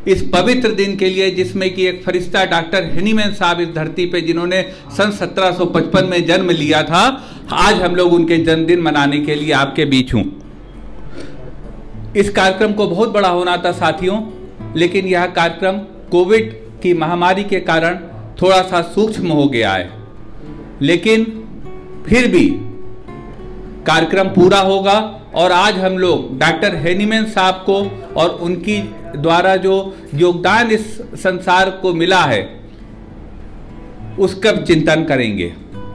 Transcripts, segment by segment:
इस पवित्र दिन के लिए जिसमें कि एक फरिश्ता डॉक्टर हेनीमैन साहब इस धरती पे जिन्होंने सन 1755 में जन्म लिया था, आज हम लोग उनके जन्मदिन मनाने के लिए आपके बीच हूँ। इस कार्यक्रम को बहुत बड़ा होना था साथियों, लेकिन यह कार्यक्रम कोविड की महामारी के कारण थोड़ा सा सूक्ष्म हो गया है, लेकिन फिर भी कार्यक्रम पूरा होगा। और आज हम लोग डॉक्टर हेनीमैन साहब को और उनकी द्वारा जो योगदान इस संसार को मिला है उसका चिंतन करेंगे।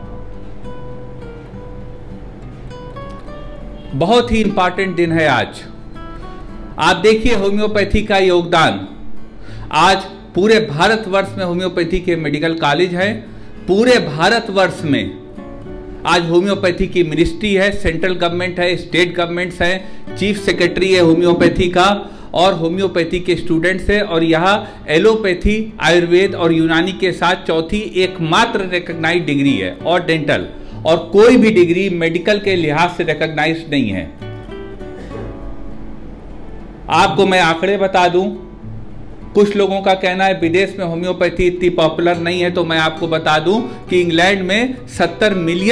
बहुत ही इंपॉर्टेंट दिन है आज। आप देखिए होम्योपैथी का योगदान। आज पूरे भारतवर्ष में होम्योपैथी के मेडिकल कॉलेज हैं। पूरे भारतवर्ष में आज होम्योपैथी की मिनिस्ट्री है, सेंट्रल गवर्नमेंट है, स्टेट गवर्नमेंट्स हैं, चीफ सेक्रेटरी है होम्योपैथी का, और होम्योपैथी के स्टूडेंट्स हैं। और यहाँ एलोपैथी, आयुर्वेद और यूनानी के साथ चौथी एकमात्र रिकॉग्नाइज्ड डिग्री है, और डेंटल, और कोई भी डिग्री मेडिकल के लिहाज से रिकॉग्नाइज्ड नहीं है। आपको मैं आंकड़े बता दूं, कुछ लोगों का कहना है विदेश में होम्योपैथी इतनी पॉपुलर नहीं है, तो मैं आपको बता दूं कि इंग्लैंड में 70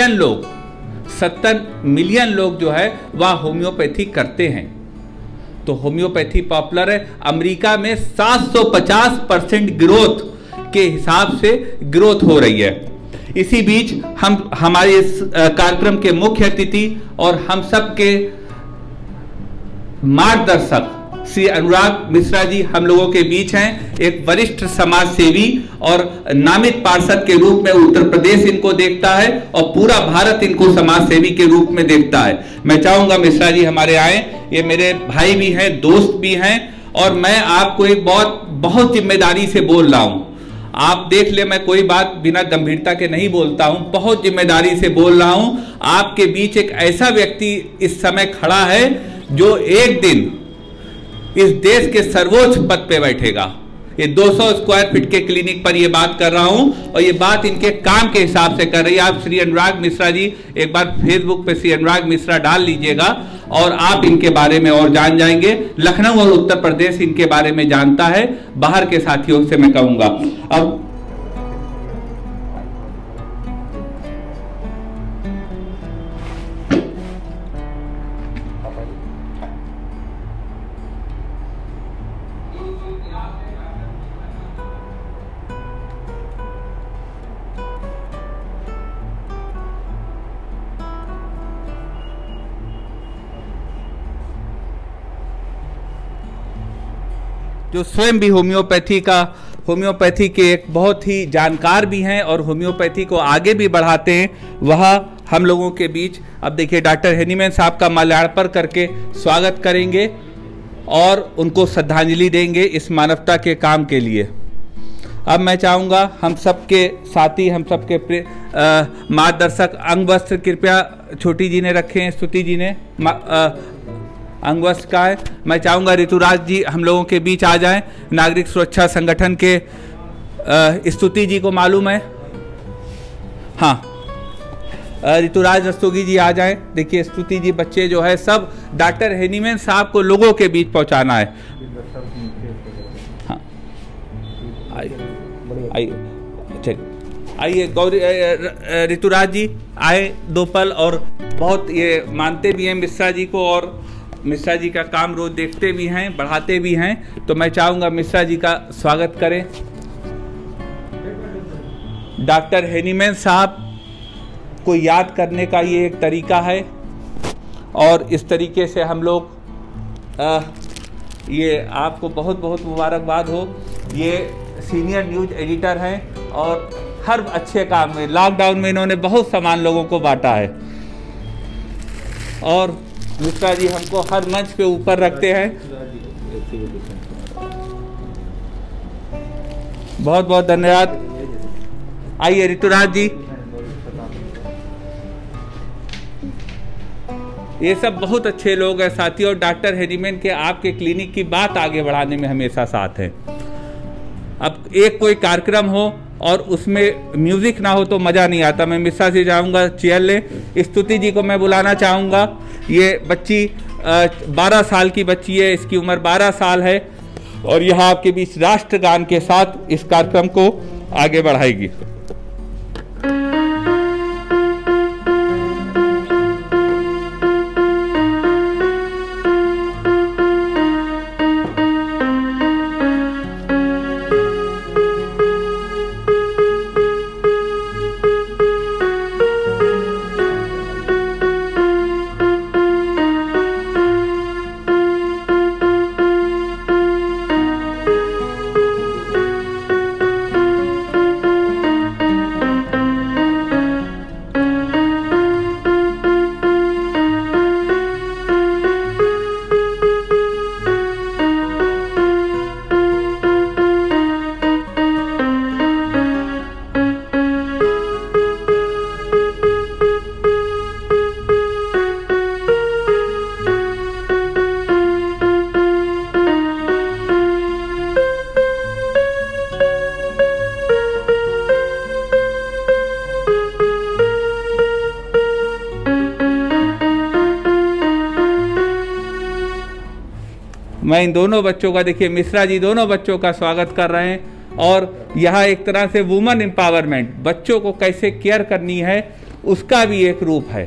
मिलियन लोग जो है वह होम्योपैथी करते हैं। तो होम्योपैथी पॉपुलर है। अमेरिका में 750% ग्रोथ के हिसाब से ग्रोथ हो रही है। इसी बीच हम हमारे इस कार्यक्रम के मुख्य अतिथि और हम सब के मार्गदर्शक श्री अनुराग मिश्रा जी हम लोगों के बीच हैं। एक वरिष्ठ समाज सेवी और नामित पार्षद के रूप में उत्तर प्रदेश इनको देखता है और पूरा भारत इनको समाज सेवी के रूप में देखता है। मैं चाहूंगा मिश्रा जी हमारे आए। ये मेरे भाई भी हैं, दोस्त भी हैं, और मैं आपको एक बहुत जिम्मेदारी से बोल रहा हूं। आप देख ले, मैं कोई बात बिना गंभीरता के नहीं बोलता हूं, बहुत जिम्मेदारी से बोल रहा हूं। आपके बीच एक ऐसा व्यक्ति इस समय खड़ा है जो एक दिन इस देश के सर्वोच्च पद पे बैठेगा। ये 200 स्क्वायर फीट के क्लिनिक पर ये बात कर रहा हूं, और ये बात इनके काम के हिसाब से कर रही है। आप श्री अनुराग मिश्रा जी एक बार फेसबुक पे श्री अनुराग मिश्रा डाल लीजिएगा और आप इनके बारे में और जान जाएंगे। लखनऊ और उत्तर प्रदेश इनके बारे में जानता है, बाहर के साथियों से मैं कहूंगा। अब जो स्वयं भी होम्योपैथी के एक बहुत ही जानकार भी हैं और होम्योपैथी को आगे भी बढ़ाते हैं, वह हम लोगों के बीच अब देखिए डॉक्टर हेनीमैन साहब का माल्यार्पण करके स्वागत करेंगे और उनको श्रद्धांजलि देंगे इस मानवता के काम के लिए। अब मैं चाहूँगा हम सबके साथी, हम सबके मार्गदर्शक अंग वस्त्र कृपया छोटी जी ने रखे हैं, स्तुति जी ने अंग वस्त्र का है। मैं चाहूँगा ऋतुराज जी हम लोगों के बीच आ जाएं। नागरिक सुरक्षा संगठन के स्तुति जी को मालूम है, हाँ, ऋतुराज रस्तोगी जी आ जाएं। देखिए स्तुति जी बच्चे जो है सब डॉक्टर हेनीमैन साहब को लोगों के बीच पहुंचाना है। हाँ आइए, आइए गौरी ऋतुराज जी आए दो पल, और बहुत ये मानते भी हैं मिश्रा जी को और मिश्रा जी का काम रोज देखते भी हैं, बढ़ाते भी हैं। तो मैं चाहूँगा मिश्रा जी का स्वागत करें। डॉक्टर हेनीमैन साहब को याद करने का ये एक तरीका है, और इस तरीके से हम लोग ये आपको बहुत बहुत मुबारकबाद हो। ये सीनियर न्यूज एडिटर हैं और हर अच्छे काम में, लॉकडाउन में इन्होंने बहुत सामान लोगों को बांटा है, और मिश्रा जी हमको हर मंच पे ऊपर रखते हैं। बहुत बहुत धन्यवाद। आइए ऋतुराज जी, ये सब बहुत अच्छे लोग हैं साथी, और डॉक्टर हेनीमैन के आपके क्लिनिक की बात आगे बढ़ाने में हमेशा साथ हैं। अब एक कोई कार्यक्रम हो और उसमें म्यूजिक ना हो तो मज़ा नहीं आता। मैं मिश्रा से जाऊंगा चेयर ले। स्तुति जी को मैं बुलाना चाहूँगा। ये बच्ची 12 साल की बच्ची है, इसकी उम्र 12 साल है, और यहाँ आपके बीच राष्ट्रगान के साथ इस कार्यक्रम को आगे बढ़ाएगी। मैं इन दोनों बच्चों का, देखिए मिश्रा जी दोनों बच्चों का स्वागत कर रहे हैं और यहाँ एक तरह से वुमेन एम्पावरमेंट, बच्चों को कैसे केयर करनी है उसका भी एक रूप है।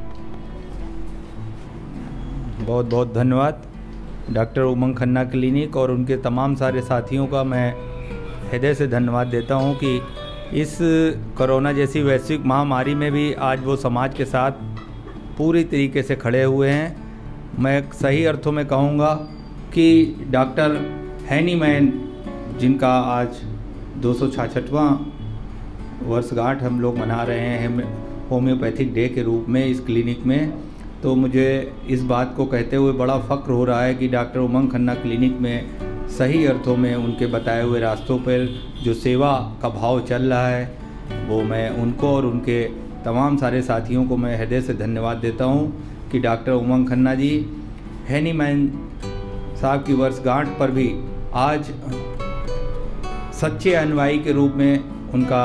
बहुत बहुत धन्यवाद डॉक्टर उमंग खन्ना क्लिनिक और उनके तमाम सारे साथियों का मैं हृदय से धन्यवाद देता हूँ कि इस कोरोना जैसी वैश्विक महामारी में भी आज वो समाज के साथ पूरी तरीके से खड़े हुए हैं। मैं सही अर्थों में कहूँगा कि डॉक्टर हैनीमैन, जिनका आज 266वां वर्षगांठ हम लोग मना रहे हैं होम्योपैथिक डे के रूप में इस क्लिनिक में, तो मुझे इस बात को कहते हुए बड़ा फ़ख्र हो रहा है कि डॉक्टर उमंग खन्ना क्लिनिक में सही अर्थों में उनके बताए हुए रास्तों पर जो सेवा का भाव चल रहा है, वो मैं उनको और उनके तमाम सारे साथियों को मैं हृदय से धन्यवाद देता हूँ कि डॉक्टर उमंग खन्ना जी हैनीमैन साहब की वर्षगांठ पर भी आज सच्चे अनुयायी के रूप में उनका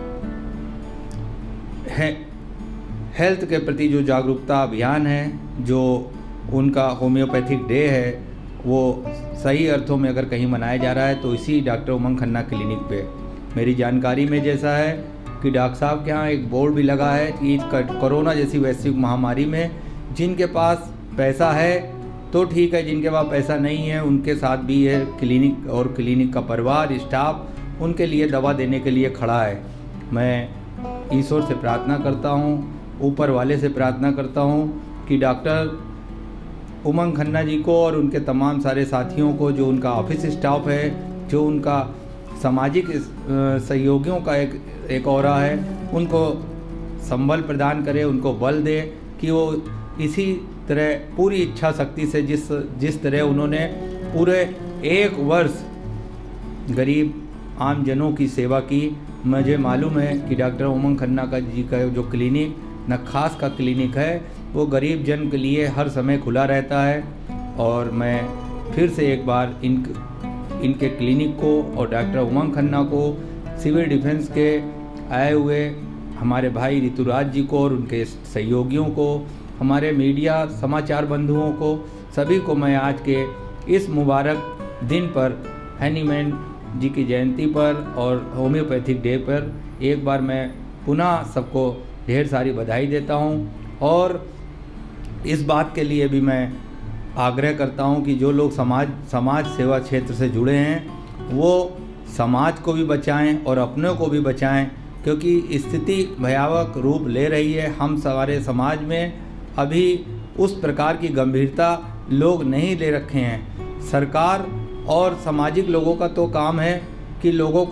हेल्थ के प्रति जो जागरूकता अभियान है, जो उनका होम्योपैथिक डे है, वो सही अर्थों में अगर कहीं मनाया जा रहा है तो इसी डॉक्टर उमंग खन्ना क्लिनिक पे। मेरी जानकारी में जैसा है कि डॉक्टर साहब के यहाँ एक बोर्ड भी लगा है कि कोरोना जैसी वैश्विक महामारी में जिनके पास पैसा है तो ठीक है, जिनके पास पैसा नहीं है उनके साथ भी ये क्लिनिक और क्लिनिक का परिवार स्टाफ उनके लिए दवा देने के लिए खड़ा है। मैं ईश्वर से प्रार्थना करता हूँ, ऊपर वाले से प्रार्थना करता हूँ कि डॉक्टर उमंग खन्ना जी को और उनके तमाम सारे साथियों को, जो उनका ऑफिस स्टाफ है, जो उनका सामाजिक सहयोगियों का एक औरा है, उनको संबल प्रदान करे, उनको बल दे कि वो इसी तरह पूरी इच्छा शक्ति से जिस तरह उन्होंने पूरे 1 वर्ष गरीब आम जनों की सेवा की। मुझे मालूम है कि डॉक्टर उमंग खन्ना का जी का जो क्लिनिक नखास का क्लिनिक है वो गरीब जन के लिए हर समय खुला रहता है। और मैं फिर से एक बार इनके क्लिनिक को और डॉक्टर उमंग खन्ना को, सिविल डिफेंस के आए हुए हमारे भाई ऋतुराज जी को और उनके सहयोगियों को, हमारे मीडिया समाचार बंधुओं को, सभी को मैं आज के इस मुबारक दिन पर, हैनीमैन जी की जयंती पर और होम्योपैथिक डे पर एक बार मैं पुनः सबको ढेर सारी बधाई देता हूं। और इस बात के लिए भी मैं आग्रह करता हूं कि जो लोग समाज सेवा क्षेत्र से जुड़े हैं वो समाज को भी बचाएं और अपनों को भी बचाएं, क्योंकि स्थिति भयावह रूप ले रही है। हम हमारे समाज में अभी उस प्रकार की गंभीरता लोग नहीं ले रखे हैं। सरकार और सामाजिक लोगों का तो काम है कि लोगों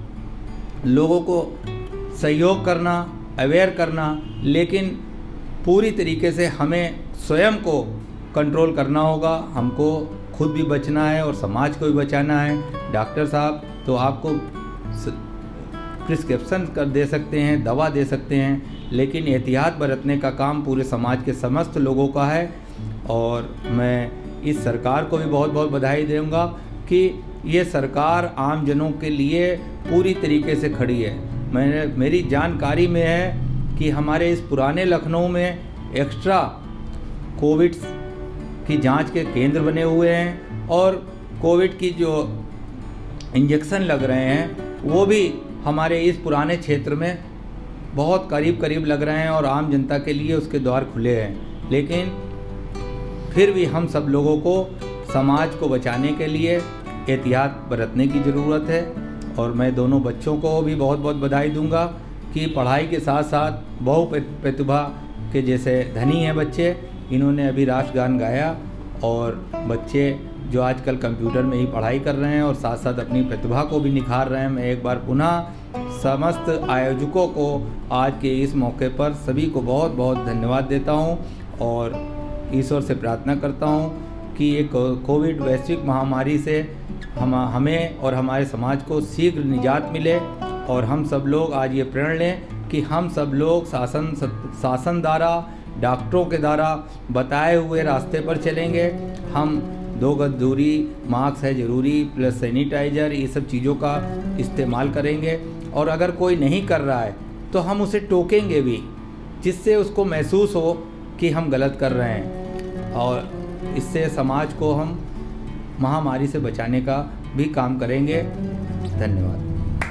को सहयोग करना, अवेयर करना, लेकिन पूरी तरीके से हमें स्वयं को कंट्रोल करना होगा। हमको खुद भी बचना है और समाज को भी बचाना है। डॉक्टर साहब तो आपको प्रिस्क्रिप्शन कर दे सकते हैं, दवा दे सकते हैं, लेकिन एहतियात बरतने का काम पूरे समाज के समस्त लोगों का है। और मैं इस सरकार को भी बहुत बहुत बधाई दूंगा कि ये सरकार आम जनों के लिए पूरी तरीके से खड़ी है। मेरी जानकारी में है कि हमारे इस पुराने लखनऊ में एक्स्ट्रा कोविड की जांच के केंद्र बने हुए हैं और कोविड की जो इंजेक्शन लग रहे हैं वो भी हमारे इस पुराने क्षेत्र में बहुत करीब करीब लग रहे हैं और आम जनता के लिए उसके द्वार खुले हैं। लेकिन फिर भी हम सब लोगों को समाज को बचाने के लिए एहतियात बरतने की ज़रूरत है। और मैं दोनों बच्चों को भी बहुत बहुत बधाई दूंगा कि पढ़ाई के साथ साथ बहु प्रतिभा के जैसे धनी हैं बच्चे। इन्होंने अभी राष्ट्रगान गाया और बच्चे जो आजकल कंप्यूटर में ही पढ़ाई कर रहे हैं और साथ साथ अपनी प्रतिभा को भी निखार रहे हैं। मैं एक बार पुनः समस्त आयोजकों को आज के इस मौके पर सभी को बहुत बहुत धन्यवाद देता हूं और ईश्वर से प्रार्थना करता हूं कि ये कोविड वैश्विक महामारी से हमें और हमारे समाज को शीघ्र निजात मिले और हम सब लोग आज ये प्रण लें कि हम सब लोग शासन द्वारा, डॉक्टरों के द्वारा बताए हुए रास्ते पर चलेंगे। हम 2 गज दूरी, मास्क है ज़रूरी, प्लस सैनिटाइज़र, ये सब चीज़ों का इस्तेमाल करेंगे। और अगर कोई नहीं कर रहा है तो हम उसे टोकेंगे भी, जिससे उसको महसूस हो कि हम गलत कर रहे हैं और इससे समाज को हम महामारी से बचाने का भी काम करेंगे। धन्यवाद।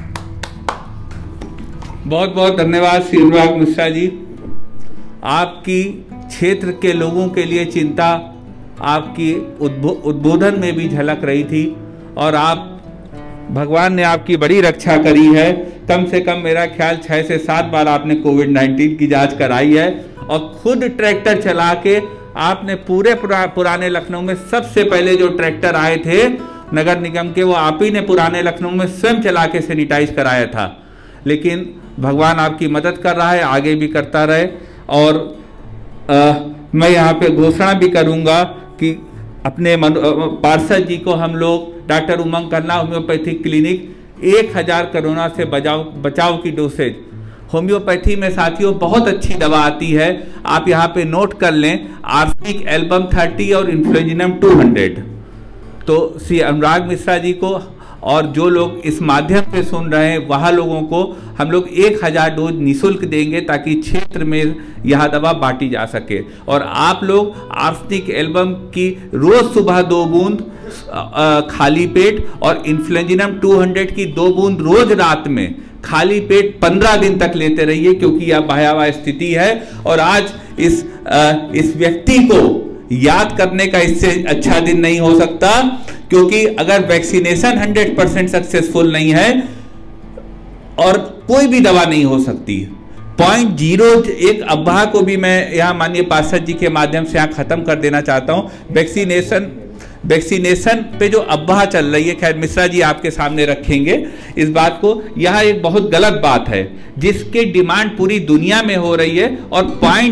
बहुत बहुत धन्यवाद श्री अनुराग मिश्रा जी। आपकी क्षेत्र के लोगों के लिए चिंता आपकी उद्बोधन में भी झलक रही थी और आप भगवान ने आपकी बड़ी रक्षा करी है। कम से कम मेरा ख्याल 6 से 7 बार आपने कोविड-19 की जांच कराई है और खुद ट्रैक्टर चला के आपने पूरे पुराने लखनऊ में सबसे पहले जो ट्रैक्टर आए थे नगर निगम के, वो आप ही ने पुराने लखनऊ में स्वयं चला के सैनिटाइज कराया था। लेकिन भगवान आपकी मदद कर रहा है, आगे भी करता रहे। और मैं यहाँ पे घोषणा भी करूँगा कि अपने पार्षद जी को हम लोग doctor Umang Khanna homeopathic clinic 1000 corona से बचाव की डोसेज होम्योपैथी में साथियों बहुत अच्छी दवा आती है। आप यहाँ पे नोट कर लें, आर्सेनिक एल्बम 30 और इन्फ्लुएंजाम 200। तो श्री अनुराग मिश्रा जी को और जो लोग इस माध्यम से सुन रहे हैं वहाँ लोगों को हम लोग 1000 डोज निःशुल्क देंगे ताकि क्षेत्र में यह दवा बांटी जा सके। और आप लोग आर्सेनिक एल्बम की रोज सुबह 2 बूंद खाली पेट और इन्फ्लुएंजाम 200 की 2 बूंद रोज रात में खाली पेट 15 दिन तक लेते रहिए, क्योंकि यह भयावह स्थिति है। और आज इस व्यक्ति को याद करने का इससे अच्छा दिन नहीं हो सकता, क्योंकि अगर वैक्सीनेशन 100% सक्सेसफुल नहीं है और कोई भी दवा नहीं हो सकती। 0.01 अफवाह को भी मैं यहाँ माननीय पार्षद जी के माध्यम से यहाँ खत्म कर देना चाहता हूँ। वैक्सीनेशन पे जो अफवाह चल रही है, खैर मिश्रा जी आपके सामने रखेंगे इस बात को। यह एक बहुत गलत बात है जिसकी डिमांड पूरी दुनिया में हो रही है और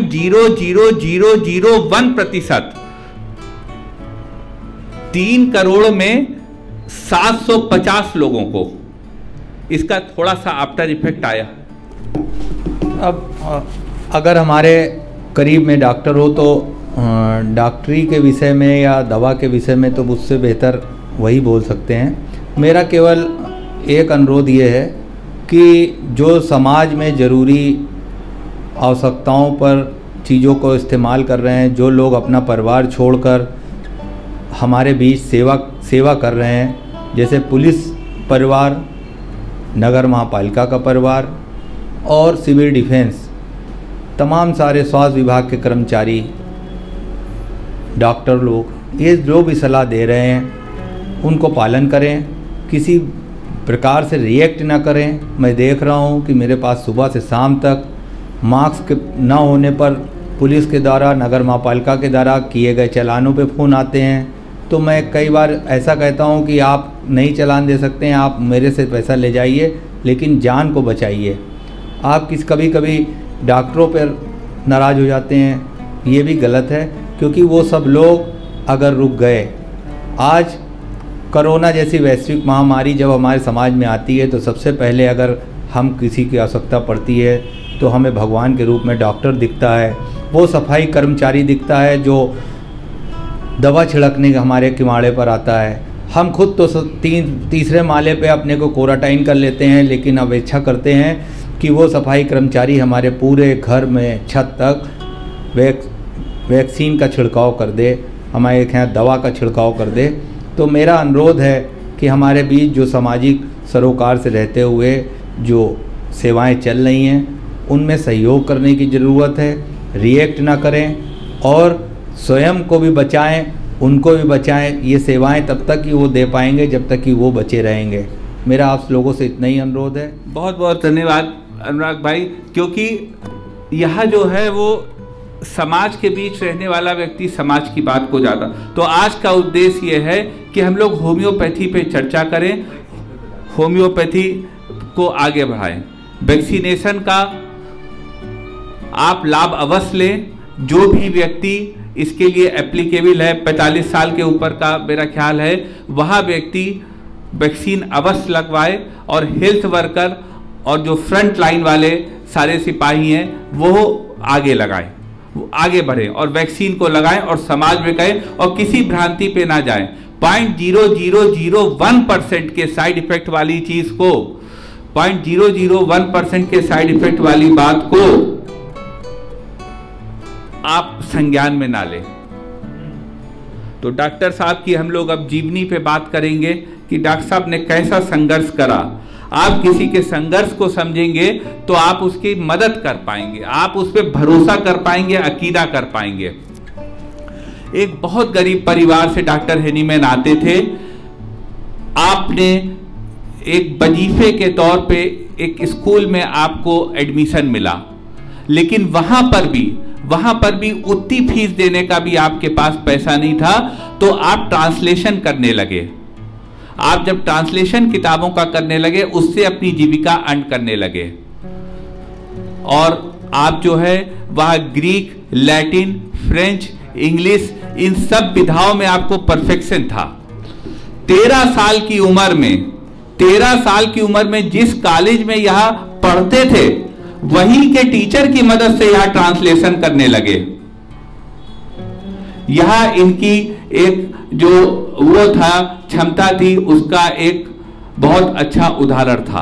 0.00001% 3 करोड़ में 750 लोगों को इसका थोड़ा सा आफ्टर इफेक्ट आया। अब अगर हमारे करीब में डॉक्टर हो तो डॉक्टरी के विषय में या दवा के विषय में तो मुझसे बेहतर वही बोल सकते हैं। मेरा केवल एक अनुरोध ये है कि जो समाज में ज़रूरी आवश्यकताओं पर चीज़ों को इस्तेमाल कर रहे हैं, जो लोग अपना परिवार छोड़कर हमारे बीच सेवा कर रहे हैं, जैसे पुलिस परिवार, नगर महापालिका का परिवार और सिविल डिफेंस, तमाम सारे स्वास्थ्य विभाग के कर्मचारी, डॉक्टर लोग, ये जो भी सलाह दे रहे हैं उनको पालन करें, किसी प्रकार से रिएक्ट ना करें। मैं देख रहा हूँ कि मेरे पास सुबह से शाम तक मास्क न होने पर पुलिस के द्वारा, नगर महापालिका के द्वारा किए गए चालानों पे फ़ोन आते हैं। तो मैं कई बार ऐसा कहता हूँ कि आप नहीं चालान दे सकते हैं, आप मेरे से पैसा ले जाइए, लेकिन जान को बचाइए। आप कभी कभी डॉक्टरों पर नाराज़ हो जाते हैं, ये भी गलत है, क्योंकि वो सब लोग अगर रुक गए, आज कोरोना जैसी वैश्विक महामारी जब हमारे समाज में आती है तो सबसे पहले अगर हम किसी की आवश्यकता पड़ती है तो हमें भगवान के रूप में डॉक्टर दिखता है, वो सफाई कर्मचारी दिखता है जो दवा छिड़कने के हमारे किवाड़े पर आता है। हम खुद तो तीसरे माले पे अपने को क्वारंटाइन कर लेते हैं, लेकिन अपेक्षा करते हैं कि वो सफाई कर्मचारी हमारे पूरे घर में छत तक वैक्सीन का छिड़काव कर दे, हमारे यहाँ दवा का छिड़काव कर दे। तो मेरा अनुरोध है कि हमारे बीच जो सामाजिक सरोकार से रहते हुए जो सेवाएं चल रही हैं उनमें सहयोग करने की ज़रूरत है, रिएक्ट ना करें और स्वयं को भी बचाएं, उनको भी बचाएं। ये सेवाएं तब तक ही वो दे पाएंगे जब तक कि वो बचे रहेंगे। मेरा आप लोगों से इतना ही अनुरोध है। बहुत बहुत धन्यवाद अनुराग भाई, क्योंकि यह जो है वो समाज के बीच रहने वाला व्यक्ति समाज की बात को ज़्यादा, तो आज का उद्देश्य ये है कि हम लोग होम्योपैथी पे चर्चा करें, होम्योपैथी को आगे बढ़ाएं। वैक्सीनेशन का आप लाभ अवश्य लें, जो भी व्यक्ति इसके लिए एप्लीकेबल है, 45 साल के ऊपर का मेरा ख्याल है, वह व्यक्ति वैक्सीन अवश्य लगवाए और हेल्थ वर्कर और जो फ्रंट लाइन वाले सारे सिपाही हैं वो आगे लगाएं, वो आगे बढ़े और वैक्सीन को लगाएं और समाज में कहें और किसी भ्रांति पे ना जाएं। 0.0001% के साइड इफेक्ट वाली चीज को, 0.001% के साइड इफेक्ट वाली बात को आप संज्ञान में ना लें। तो डॉक्टर साहब की हम लोग अब जीवनी पे बात करेंगे कि डॉक्टर साहब ने कैसा संघर्ष करा। आप किसी के संघर्ष को समझेंगे तो आप उसकी मदद कर पाएंगे, आप उस पर भरोसा कर पाएंगे, अकीदा कर पाएंगे। एक बहुत गरीब परिवार से डॉक्टर हेनीमैन आते थे। आपने एक वजीफे के तौर पे एक स्कूल में आपको एडमिशन मिला, लेकिन वहां पर भी उतनी फीस देने का भी आपके पास पैसा नहीं था, तो आप ट्रांसलेशन करने लगे। आप जब ट्रांसलेशन किताबों का करने लगे, उससे अपनी जीविका अर्न करने लगे और आप जो है वह ग्रीक, लैटिन, फ्रेंच, इंग्लिश, इन सब विधाओं में आपको परफेक्शन था। 13 साल की उम्र में जिस कॉलेज में यह पढ़ते थे वहीं के टीचर की मदद से यह ट्रांसलेशन करने लगे। यह इनकी एक जो वो था क्षमता थी, उसका एक बहुत अच्छा उदाहरण था।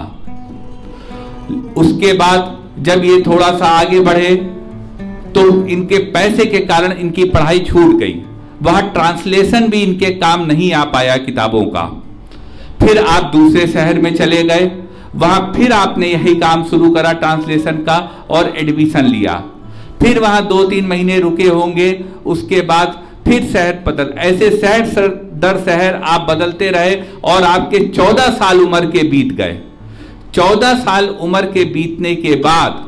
उसके बाद जब ये थोड़ा सा आगे बढ़े तो इनके पैसे के कारण इनकी पढ़ाई छूट गई, वह ट्रांसलेशन भी इनके काम नहीं आ पाया किताबों का। फिर आप दूसरे शहर में चले गए, वहां फिर आपने यही काम शुरू करा ट्रांसलेशन का और एडमिशन लिया। फिर वहां 2-3 महीने रुके होंगे, उसके बाद फिर शहर बदल, ऐसे शहर दर शहर आप बदलते रहे और आपके 14 साल उम्र के बीत गए। 14 साल उम्र के बीतने के बाद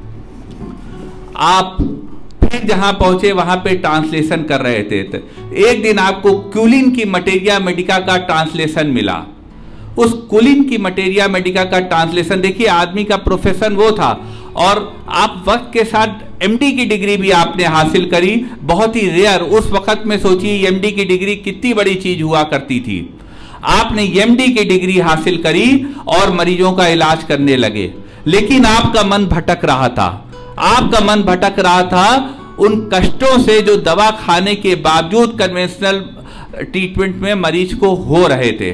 आप फिर जहां पहुंचे वहां पे ट्रांसलेशन कर रहे थे। एक दिन आपको क्यूलिन की मटेरिया मेडिका का ट्रांसलेशन मिला। उस कुलिन की मटेरिया मेडिका का ट्रांसलेशन, देखिए आदमी का प्रोफेशन वो था और आप वक्त के साथ एमडी की डिग्री भी आपने हासिल करी, बहुत ही रेयर। उस वक्त में सोचिए एमडी की डिग्री कितनी बड़ी चीज हुआ करती थी। आपने एमडी की डिग्री हासिल करी और मरीजों का इलाज करने लगे, लेकिन आपका मन भटक रहा था। उन कष्टों से जो दवा खाने के बावजूद कन्वेंशनल ट्रीटमेंट में मरीज को हो रहे थे,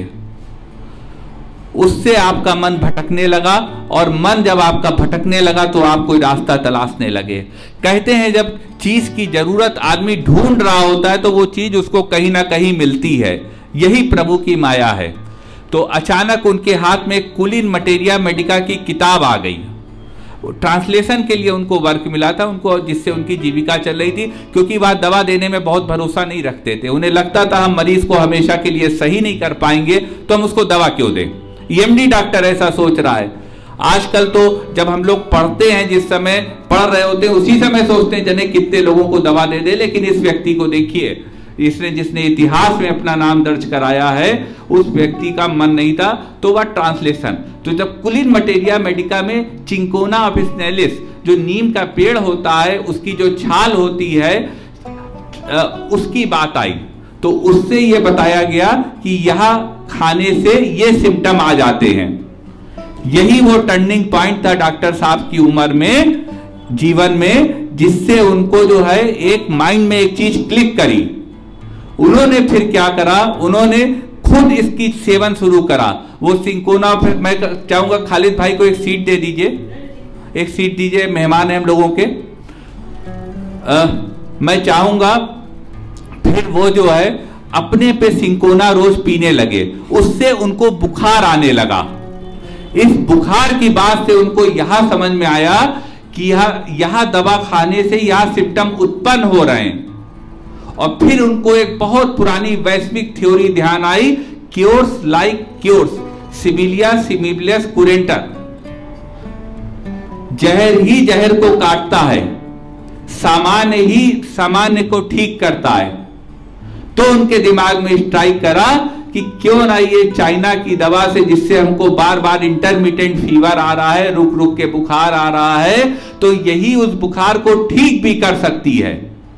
उससे आपका मन भटकने लगा और मन जब आपका भटकने लगा तो आप कोई रास्ता तलाशने लगे। कहते हैं जब चीज की जरूरत आदमी ढूंढ रहा होता है तो वो चीज उसको कहीं ना कहीं मिलती है, यही प्रभु की माया है। तो अचानक उनके हाथ में कुलिन मटेरिया मेडिका की किताब आ गई। ट्रांसलेशन के लिए उनको वर्क मिला था उनको, जिससे उनकी जीविका चल रही थी, क्योंकि वह दवा देने में बहुत भरोसा नहीं रखते थे। उन्हें लगता था हम मरीज को हमेशा के लिए सही नहीं कर पाएंगे तो हम उसको दवा क्यों दें। एमडी डॉक्टर ऐसा सोच रहा है। आजकल तो जब हम लोग पढ़ते हैं, जिस समय पढ़ रहे होते हैं उसी समय सोचते हैं जने कितने लोगों को दवा दे दे, लेकिन इस व्यक्ति को देखिए, जिसने इतिहास में अपना नाम दर्ज कराया है, उस व्यक्ति का मन नहीं था तो वह ट्रांसलेशन। तो जब कुलिन मटेरिया मेडिका में चिंकोना ऑफिसिनेलिस, जो नीम का पेड़ होता है उसकी जो छाल होती है, उसकी बात आई, तो उससे यह बताया गया कि यह खाने से ये सिम्टम आ जाते हैं। यही वो टर्निंग पॉइंट था डॉक्टर साहब की उम्र में, जीवन में, जिससे उनको जो है एक माइंड में एक चीज क्लिक करी। उन्होंने फिर क्या करा, उन्होंने खुद इसकी सेवन शुरू करा। वो सिंकोना, फिर मैं चाहूंगा खालिद भाई को एक सीट दे दीजिए, एक सीट दीजिए, मेहमान हैं हम लोगों के। मैं चाहूंगा फिर वो जो है अपने पे सिंकोना रोज पीने लगे, उससे उनको बुखार आने लगा। इस बुखार की बात से उनको यहां समझ में आया कि यह दवा खाने से यह सिम्टम उत्पन्न हो रहे हैं। और फिर उनको एक बहुत पुरानी वैश्विक थ्योरी ध्यान आई, क्योर्स लाइक क्योर्स, सिमिलिया सिमिलियस कुरेंटर, जहर ही जहर को काटता है, सामान्य ही सामान्य को ठीक करता है। तो उनके दिमाग में स्ट्राइक करा कि क्यों ना ये चाइना की दवा से, जिससे हमको बार बार इंटरमिटेंट फीवर आ रहा है, रुक रुक के बुखार आ रहा है, तो यही उस बुखार को ठीक भी कर सकती है।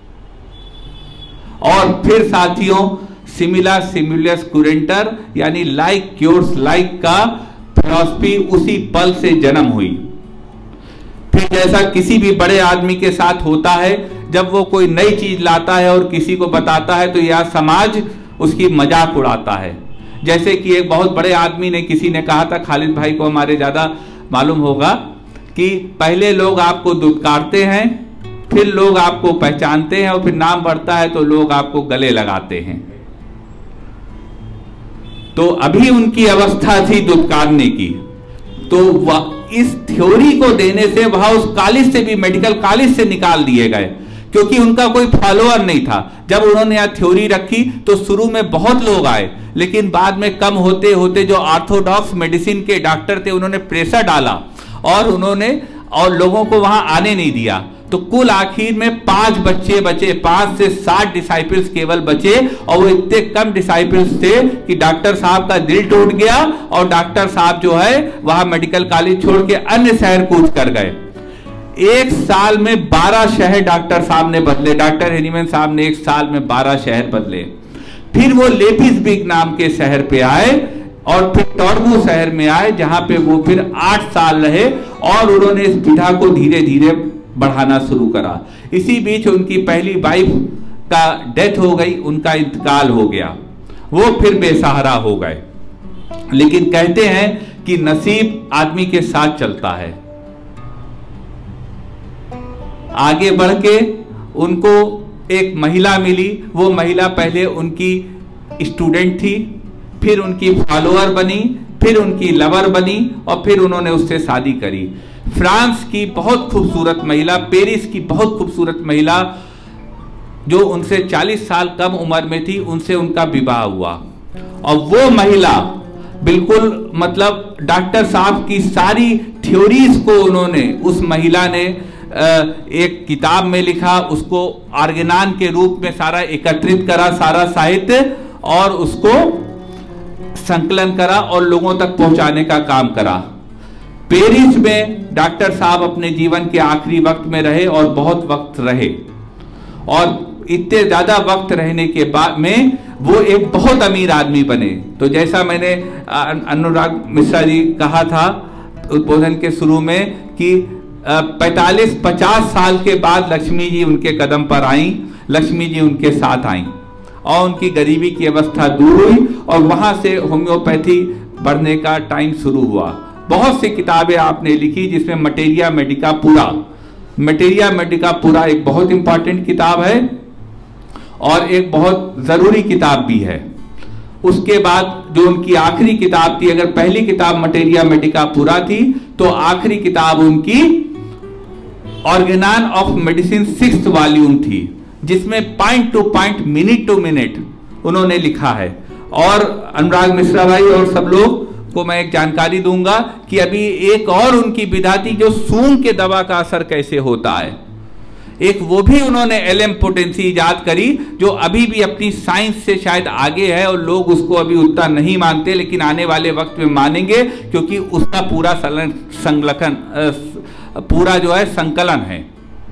और फिर साथियों, सिमिला सिमिलियस कुरेंटर यानी लाइक क्योर्स लाइक का फिलॉसफी उसी पल से जन्म हुई। फिर जैसा किसी भी बड़े आदमी के साथ होता है, जब वो कोई नई चीज लाता है और किसी को बताता है तो यह समाज उसकी मजाक उड़ाता है। जैसे कि एक बहुत बड़े आदमी ने, किसी ने कहा था, खालिद भाई को हमारे ज्यादा मालूम होगा, कि पहले लोग आपको दुत्कारते हैं, फिर लोग आपको पहचानते हैं, और फिर नाम बढ़ता है तो लोग आपको गले लगाते हैं। तो अभी उनकी अवस्था थी दुत्कारने की। तो वह इस थ्योरी को देने से वह उस कॉलेज से भी, मेडिकल कॉलेज से निकाल दिए गए, क्योंकि उनका कोई फॉलोअर नहीं था। जब उन्होंने यह थ्योरी रखी तो शुरू में बहुत लोग आए, लेकिन बाद में कम होते होते जो ऑर्थोडॉक्स मेडिसिन के डॉक्टर थे उन्होंने प्रेशर डाला और लोगों को वहां आने नहीं दिया। तो कुल आखिर में 5 बच्चे बचे, 5 से 60 डिसाइपल्स केवल बचे, और वो इतने कम डिसाइपल्स थे कि डॉक्टर साहब का दिल टूट गया और डॉक्टर साहब जो है वहां मेडिकल कॉलेज छोड़ के अन्य शहर कूच कर गए। 1 साल में 12 शहर डॉक्टर साहब ने बदले, डॉक्टर हेनीमैन साहब ने 1 साल में 12 शहर बदले। फिर वो लेपिसबर्ग नाम के शहर पे आए और फिर टॉर्बू शहर में आए, जहां पे वो फिर 8 साल रहे और उन्होंने इस विधा को धीरे धीरे बढ़ाना शुरू करा। इसी बीच उनकी पहली वाइफ का डेथ हो गई, उनका इंतकाल हो गया, वो फिर बेसहारा हो गए। लेकिन कहते हैं कि नसीब आदमी के साथ चलता है। आगे बढ़ के उनको एक महिला मिली, वो महिला पहले उनकी स्टूडेंट थी, फिर उनकी फॉलोअर बनी, फिर उनकी लवर बनी, और फिर उन्होंने उससे शादी करी। फ्रांस की बहुत खूबसूरत महिला, पेरिस की बहुत खूबसूरत महिला, जो उनसे 40 साल कम उम्र में थी, उनसे उनका विवाह हुआ। और वो महिला बिल्कुल, मतलब डॉक्टर साहब की सारी थ्योरीज को उन्होंने, उस महिला ने एक किताब में लिखा, उसको ऑर्गेनान के रूप में सारा एकत्रित करा, सारा साहित्य, और उसको संकलन करा और लोगों तक पहुंचाने का काम करा। पेरिस में डॉक्टर साहब अपने जीवन के आखिरी वक्त में रहे और बहुत वक्त रहे, और इतने ज्यादा वक्त रहने के बाद में वो एक बहुत अमीर आदमी बने। तो जैसा मैंने अनुराग मिश्रा जी कहा था उद्बोधन के शुरू में कि 45-50 साल के बाद लक्ष्मी जी उनके कदम पर आई, लक्ष्मी जी उनके साथ आई और उनकी गरीबी की अवस्था दूर हुई, और वहां से होम्योपैथी बढ़ने का टाइम शुरू हुआ। बहुत सी किताबें आपने लिखी, जिसमें मटेरिया मेडिका पूरा एक बहुत इंपॉर्टेंट किताब है और एक बहुत जरूरी किताब भी है। उसके बाद जो उनकी आखिरी किताब थी, अगर पहली किताब मटेरिया मेडिका पूरा थी, तो आखिरी किताब उनकी ऑर्गेनान ऑफ मेडिसिन 6th वॉल्यूम थी, जिसमें point to point, minute to minute उन्होंने लिखा है। और अनुराग मिश्रा भाई और सब लोग को मैं एक जानकारी दूंगा कि अभी एक और उनकी विधा थी, जो सूंघ के दवा का असर कैसे होता है, एक वो भी उन्होंने एलएम पोटेंसी इजाद करी, जो अभी भी अपनी साइंस से शायद आगे है और लोग उसको अभी उतना नहीं मानते, लेकिन आने वाले वक्त में मानेंगे, क्योंकि उसका पूरा पूरा जो है संकलन है।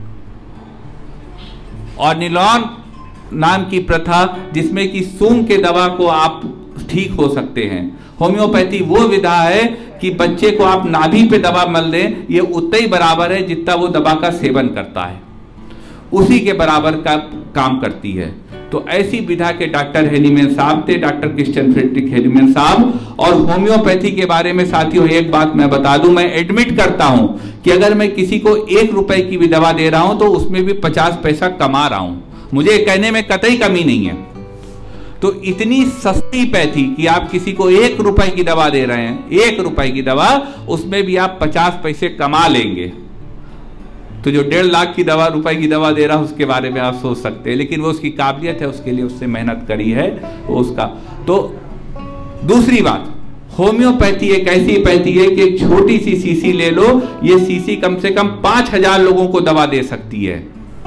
और निलॉन नाम की प्रथा, जिसमें कि सूंघ के दवा को आप ठीक हो सकते हैं। होम्योपैथी वो विधा है कि बच्चे को आप नाभि पे दवा मल दें, ये उतना ही बराबर है जितना वो दवा का सेवन करता है, उसी के बराबर का काम करती है। तो ऐसी विधा के डॉक्टर हेनीमैन साहब थे, डॉक्टर क्रिश्चियन फ्रेडरिक हेनीमैन साहब। और होम्योपैथी के बारे में साथियों एक बात मैं बता दूं, मैं एडमिट करता हूं कि अगर मैं किसी को 1 रुपए की भी दवा दे रहा हूं तो उसमें भी 50 पैसा कमा रहा हूं, मुझे कहने में कतई कमी नहीं है। तो इतनी सस्ती पैथी कि आप किसी को 1 रुपए की दवा दे रहे हैं, 1 रुपए की दवा, उसमें भी आप 50 पैसे कमा लेंगे। तो जो 1.5 लाख की दवा, रुपए की दवा दे रहा है, उसके बारे में आप सोच सकते हैं, लेकिन वो उसकी काबिलियत है, उसके लिए उससे मेहनत करी है वो उसका। तो दूसरी बात, होम्योपैथी एक ऐसी पैथी है कि एक छोटी सी शीशी ले लो, ये शीशी कम से कम 5000 लोगों को दवा दे सकती है।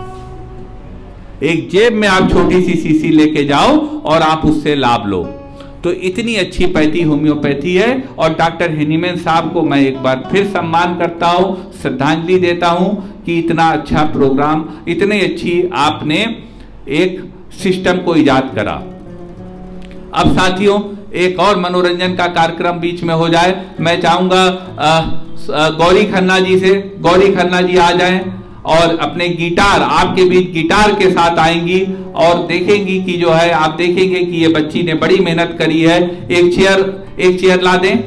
एक जेब में आप छोटी सी शीशी लेके जाओ और आप उससे लाभ लो। तो इतनी अच्छी पैथी होम्योपैथी है। और डॉक्टर हेनीमैन साहब को मैं एक बार फिर सम्मान करता हूं, श्रद्धांजलि देता हूं कि इतना अच्छा प्रोग्राम, इतनी अच्छी आपने एक सिस्टम को इजाद करा। अब साथियों, एक और मनोरंजन का कार्यक्रम बीच में हो जाए। मैं चाहूंगा गौरी खन्ना जी से, गौरी खन्ना जी आ जाएं और अपने गिटार, आपके बीच गिटार के साथ आएंगी और देखेंगी कि जो है, आप देखेंगे कि ये बच्ची ने बड़ी मेहनत करी है। एक चेयर ला दें।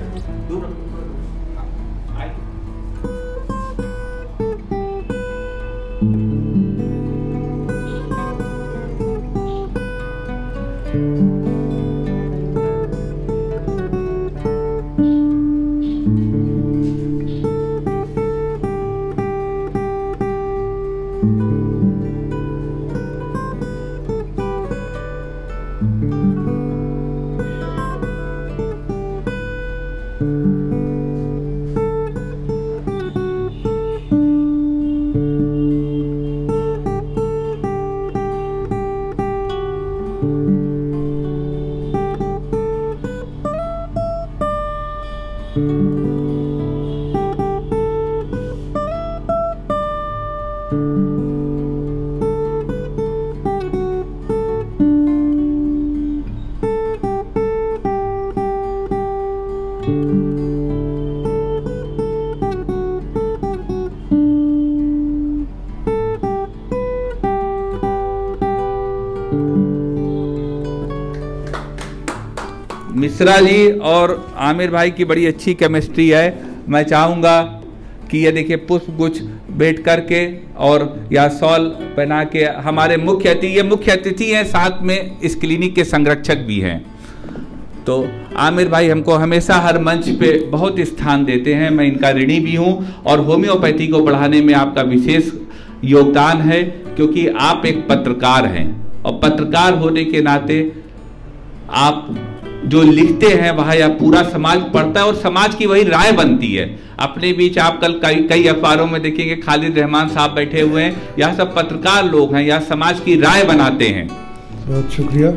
मिश्रा जी और आमिर भाई की बड़ी अच्छी केमिस्ट्री है। मैं चाहूँगा कि ये देखिए पुष्प गुच्छ बैठ करके और या शॉल पहना के हमारे मुख्य अतिथि हैं, साथ में इस क्लिनिक के संरक्षक भी हैं। तो आमिर भाई हमको हमेशा हर मंच पे बहुत स्थान देते हैं, मैं इनका ऋणी भी हूँ। और होम्योपैथी को बढ़ाने में आपका विशेष योगदान है, क्योंकि आप एक पत्रकार हैं और पत्रकार होने के नाते आप जो लिखते हैं वह या पूरा समाज पढ़ता है और समाज की वही राय बनती है। अपने बीच आप कल कई अखबारों में देखेंगे खालिद रहमान साहब बैठे हुए हैं, यह सब पत्रकार लोग हैं, यह समाज की राय बनाते हैं। बहुत शुक्रिया।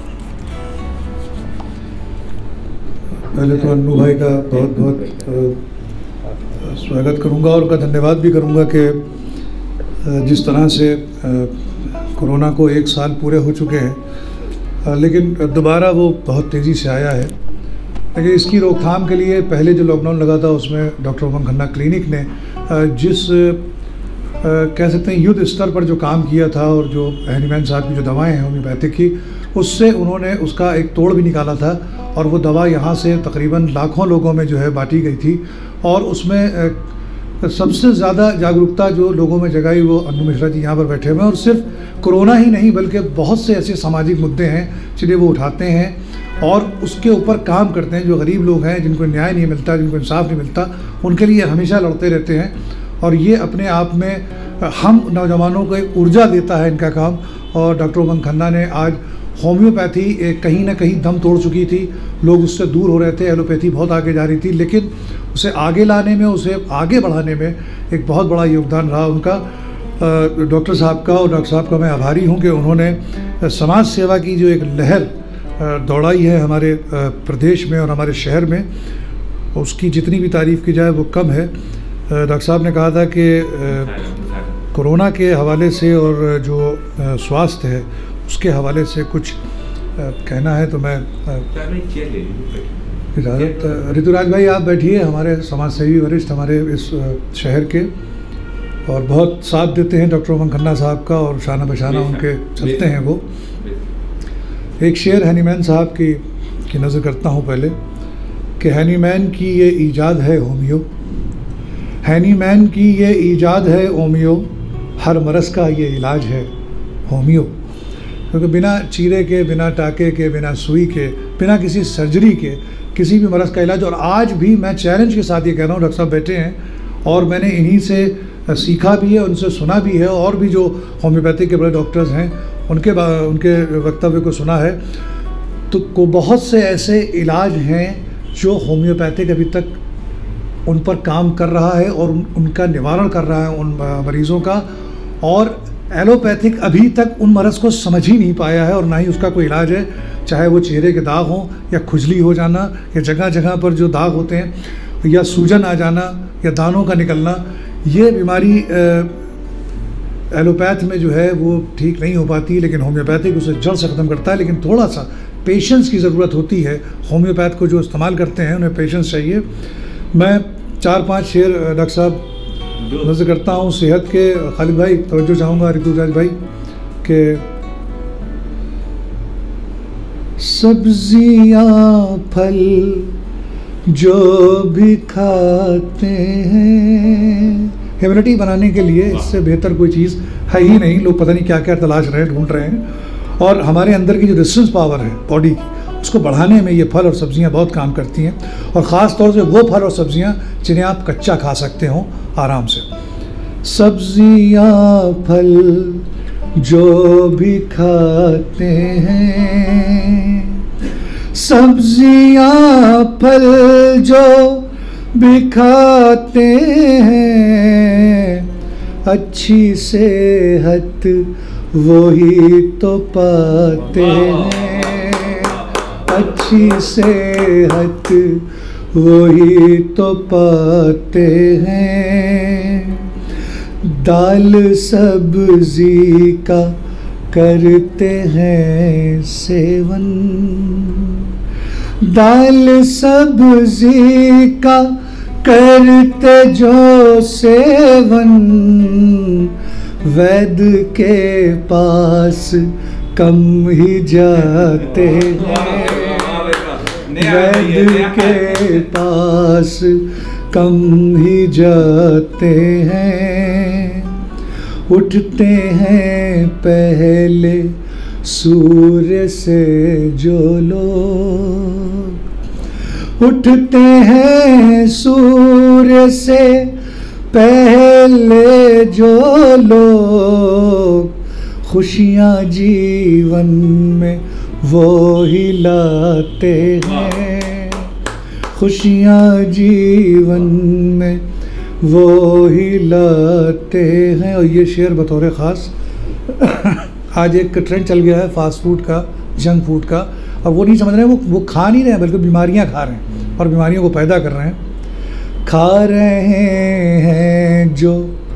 पहले तो अन्नू भाई का बहुत बहुत स्वागत करूंगा और उनका धन्यवाद भी करूंगा कि जिस तरह से कोरोना को 1 साल पूरे हो चुके हैं, लेकिन दोबारा वो बहुत तेज़ी से आया है। लेकिन इसकी रोकथाम के लिए पहले जो लॉकडाउन लगा था उसमें डॉक्टर उमंग खन्ना क्लिनिक ने जिस कह सकते हैं युद्ध स्तर पर जो काम किया था और जो हेनीमैन साहब की जो दवाएं हैं होम्योपैथिक की, उससे उन्होंने उसका एक तोड़ भी निकाला था और वो दवा यहाँ से तकरीबन लाखों लोगों में जो है बांटी गई थी। और उसमें सबसे ज़्यादा जागरूकता जो लोगों में जगाई वो अन्नू मिश्रा जी यहाँ पर बैठे हुए हैं। और सिर्फ कोरोना ही नहीं बल्कि बहुत से ऐसे सामाजिक मुद्दे हैं जिन्हें वो उठाते हैं और उसके ऊपर काम करते हैं। जो गरीब लोग हैं, जिनको न्याय नहीं मिलता, जिनको इंसाफ नहीं मिलता, उनके लिए हमेशा लड़ते रहते हैं। और ये अपने आप में हम नौजवानों को एक ऊर्जा देता है इनका काम। और डॉक्टर उमंग खन्ना ने आज होम्योपैथी कहीं ना कहीं दम तोड़ चुकी थी, लोग उससे दूर हो रहे थे, एलोपैथी बहुत आगे जा रही थी, लेकिन उसे आगे लाने में, उसे आगे बढ़ाने में एक बहुत बड़ा योगदान रहा उनका, डॉक्टर साहब का। और डॉक्टर साहब का मैं आभारी हूं कि उन्होंने समाज सेवा की जो एक लहर दौड़ाई है हमारे प्रदेश में और हमारे शहर में, उसकी जितनी भी तारीफ़ की जाए वो कम है। डॉक्टर साहब ने कहा था कि कोरोना के हवाले से और जो स्वास्थ्य है उसके हवाले से कुछ कहना है तो मैं इजाज़त। ऋतुराज भाई आप बैठिए, हमारे समाज सेवी वरिष्ठ हमारे इस शहर के, और बहुत साथ देते हैं डॉक्टर उमंग खन्ना साहब का, और शाना बशाना उनके चलते हैं वो। एक शेर हेनीमैन साहब की नज़र करता हूँ पहले कि हेनीमैन की ये ईजाद है होमियो, हेनीमैन की ये ईजाद है होमियो, हर मरज़ का ये इलाज है होमियो। क्योंकि बिना चीरे के, बिना टाके के, बिना सुई के, बिना किसी सर्जरी के किसी भी मरज़ का इलाज। और आज भी मैं चैलेंज के साथ ये कह रहा हूँ, डॉक्टर साहब बैठे हैं और मैंने इन्हीं से सीखा भी है, उनसे सुना भी है, और भी जो होम्योपैथिक के बड़े डॉक्टर्स हैं उनके वक्तव्य को सुना है। तो बहुत से ऐसे इलाज हैं जो होम्योपैथिक अभी तक उन पर काम कर रहा है और उनका निवारण कर रहा है उन मरीज़ों का, और एलोपैथिक अभी तक उन मरज़ को समझ ही नहीं पाया है और ना ही उसका कोई इलाज है। चाहे वो चेहरे के दाग हों या खुजली हो जाना या जगह जगह पर जो दाग होते हैं या सूजन आ जाना या दानों का निकलना, ये बीमारी एलोपैथ में जो है वो ठीक नहीं हो पाती, लेकिन होम्योपैथिक उसे जड़ से ख़त्म करता है। लेकिन थोड़ा सा पेशेंस की ज़रूरत होती है। होम्योपैथ को जो इस्तेमाल करते हैं उन्हें पेशेंस चाहिए। मैं 4-5 शेर डॉक्टर साहब नज़र करता हूँ सेहत के। खालिद भाई तवज्जो चाहूँगा, ऋतुराज भाई के सब्जियाँ फल जो भी खाते हैं, इम्यूनिटी बनाने के लिए इससे बेहतर कोई चीज़ है ही नहीं। लोग पता नहीं क्या क्या तलाश रहे हैं, ढूंढ रहे हैं। और हमारे अंदर की जो रेजिस्टेंस पावर है बॉडी की, उसको बढ़ाने में ये फल और सब्जियां बहुत काम करती हैं। और ख़ास तौर से वो फल और सब्जियां जिन्हें आप कच्चा खा सकते हो आराम से। सब्जियां फल जो भी खाते हैं, सब्जियां फल जो भी खाते हैं, अच्छी सेहत वही तो पाते हैं, अच्छी सेहत वही तो पाते हैं। दाल सब्जी का करते हैं सेवन, दाल सब्जी का करते जो सेवन, वैद्य के पास कम ही जाते हैं, वैद्य के पास कम ही जाते हैं। उठते हैं पहले सूर्य से जो लोग, उठते हैं सूर्य से पहले जो लोग, खुशियाँ जीवन में वो ही लाते हैं, खुशियाँ जीवन में वो ही लाते हैं। और ये शेर बतौर ख़ास आज एक ट्रेंड चल गया है फास्ट फूड का, जंक फूड का, और वो नहीं समझ रहे हैं, वो खा नहीं रहे हैं बल्कि बीमारियां खा रहे हैं और बीमारियों को पैदा कर रहे हैं। खा रहे हैं जो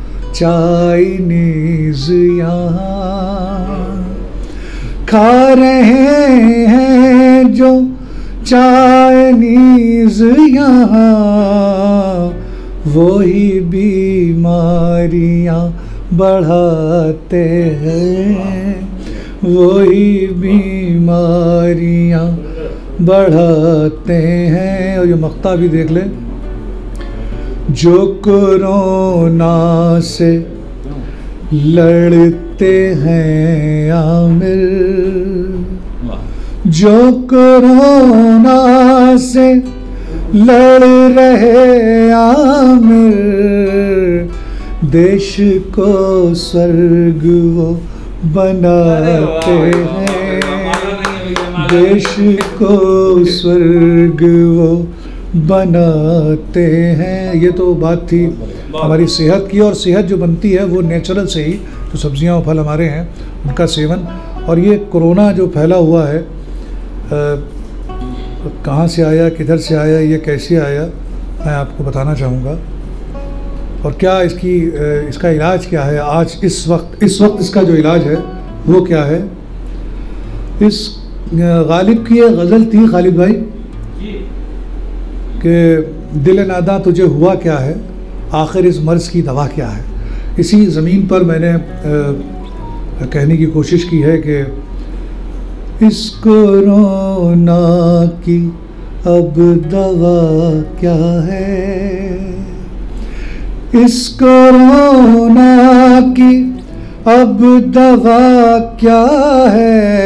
चाइनीज़ यहाँ, खा रहे हैं जो चाइनीज़ यहाँ, वही बीमारियाँ बढ़ाते हैं, वही बीमारियाँ बढ़ाते हैं। और ये मक्ता भी देख ले, जो कोरोना से लड़ते हैं आमिर, जो कोरोना से लड़ रहे आमिर, देश को स्वर्ग वो बनाते हैं, देश को स्वर्ग वो बनाते हैं। ये तो बात थी हमारी सेहत की, और सेहत जो बनती है वो नेचुरल से ही, जो सब्जियां और फल हमारे हैं उनका सेवन। और ये कोरोना जो फैला हुआ है, कहाँ से आया, किधर से आया, ये कैसे आया, मैं आपको बताना चाहूँगा। और क्या इसका इलाज क्या है आज इस वक्त इसका जो इलाज है वो क्या है। इस गालिब की एक गज़ल थी खालिद भाई कि दिल नादा तुझे हुआ क्या है, आखिर इस मर्ज़ की दवा क्या है। इसी ज़मीन पर मैंने कहने की कोशिश की है कि इस कोरोना की अब दवा क्या है, इस कोरोना की अब दवा क्या है,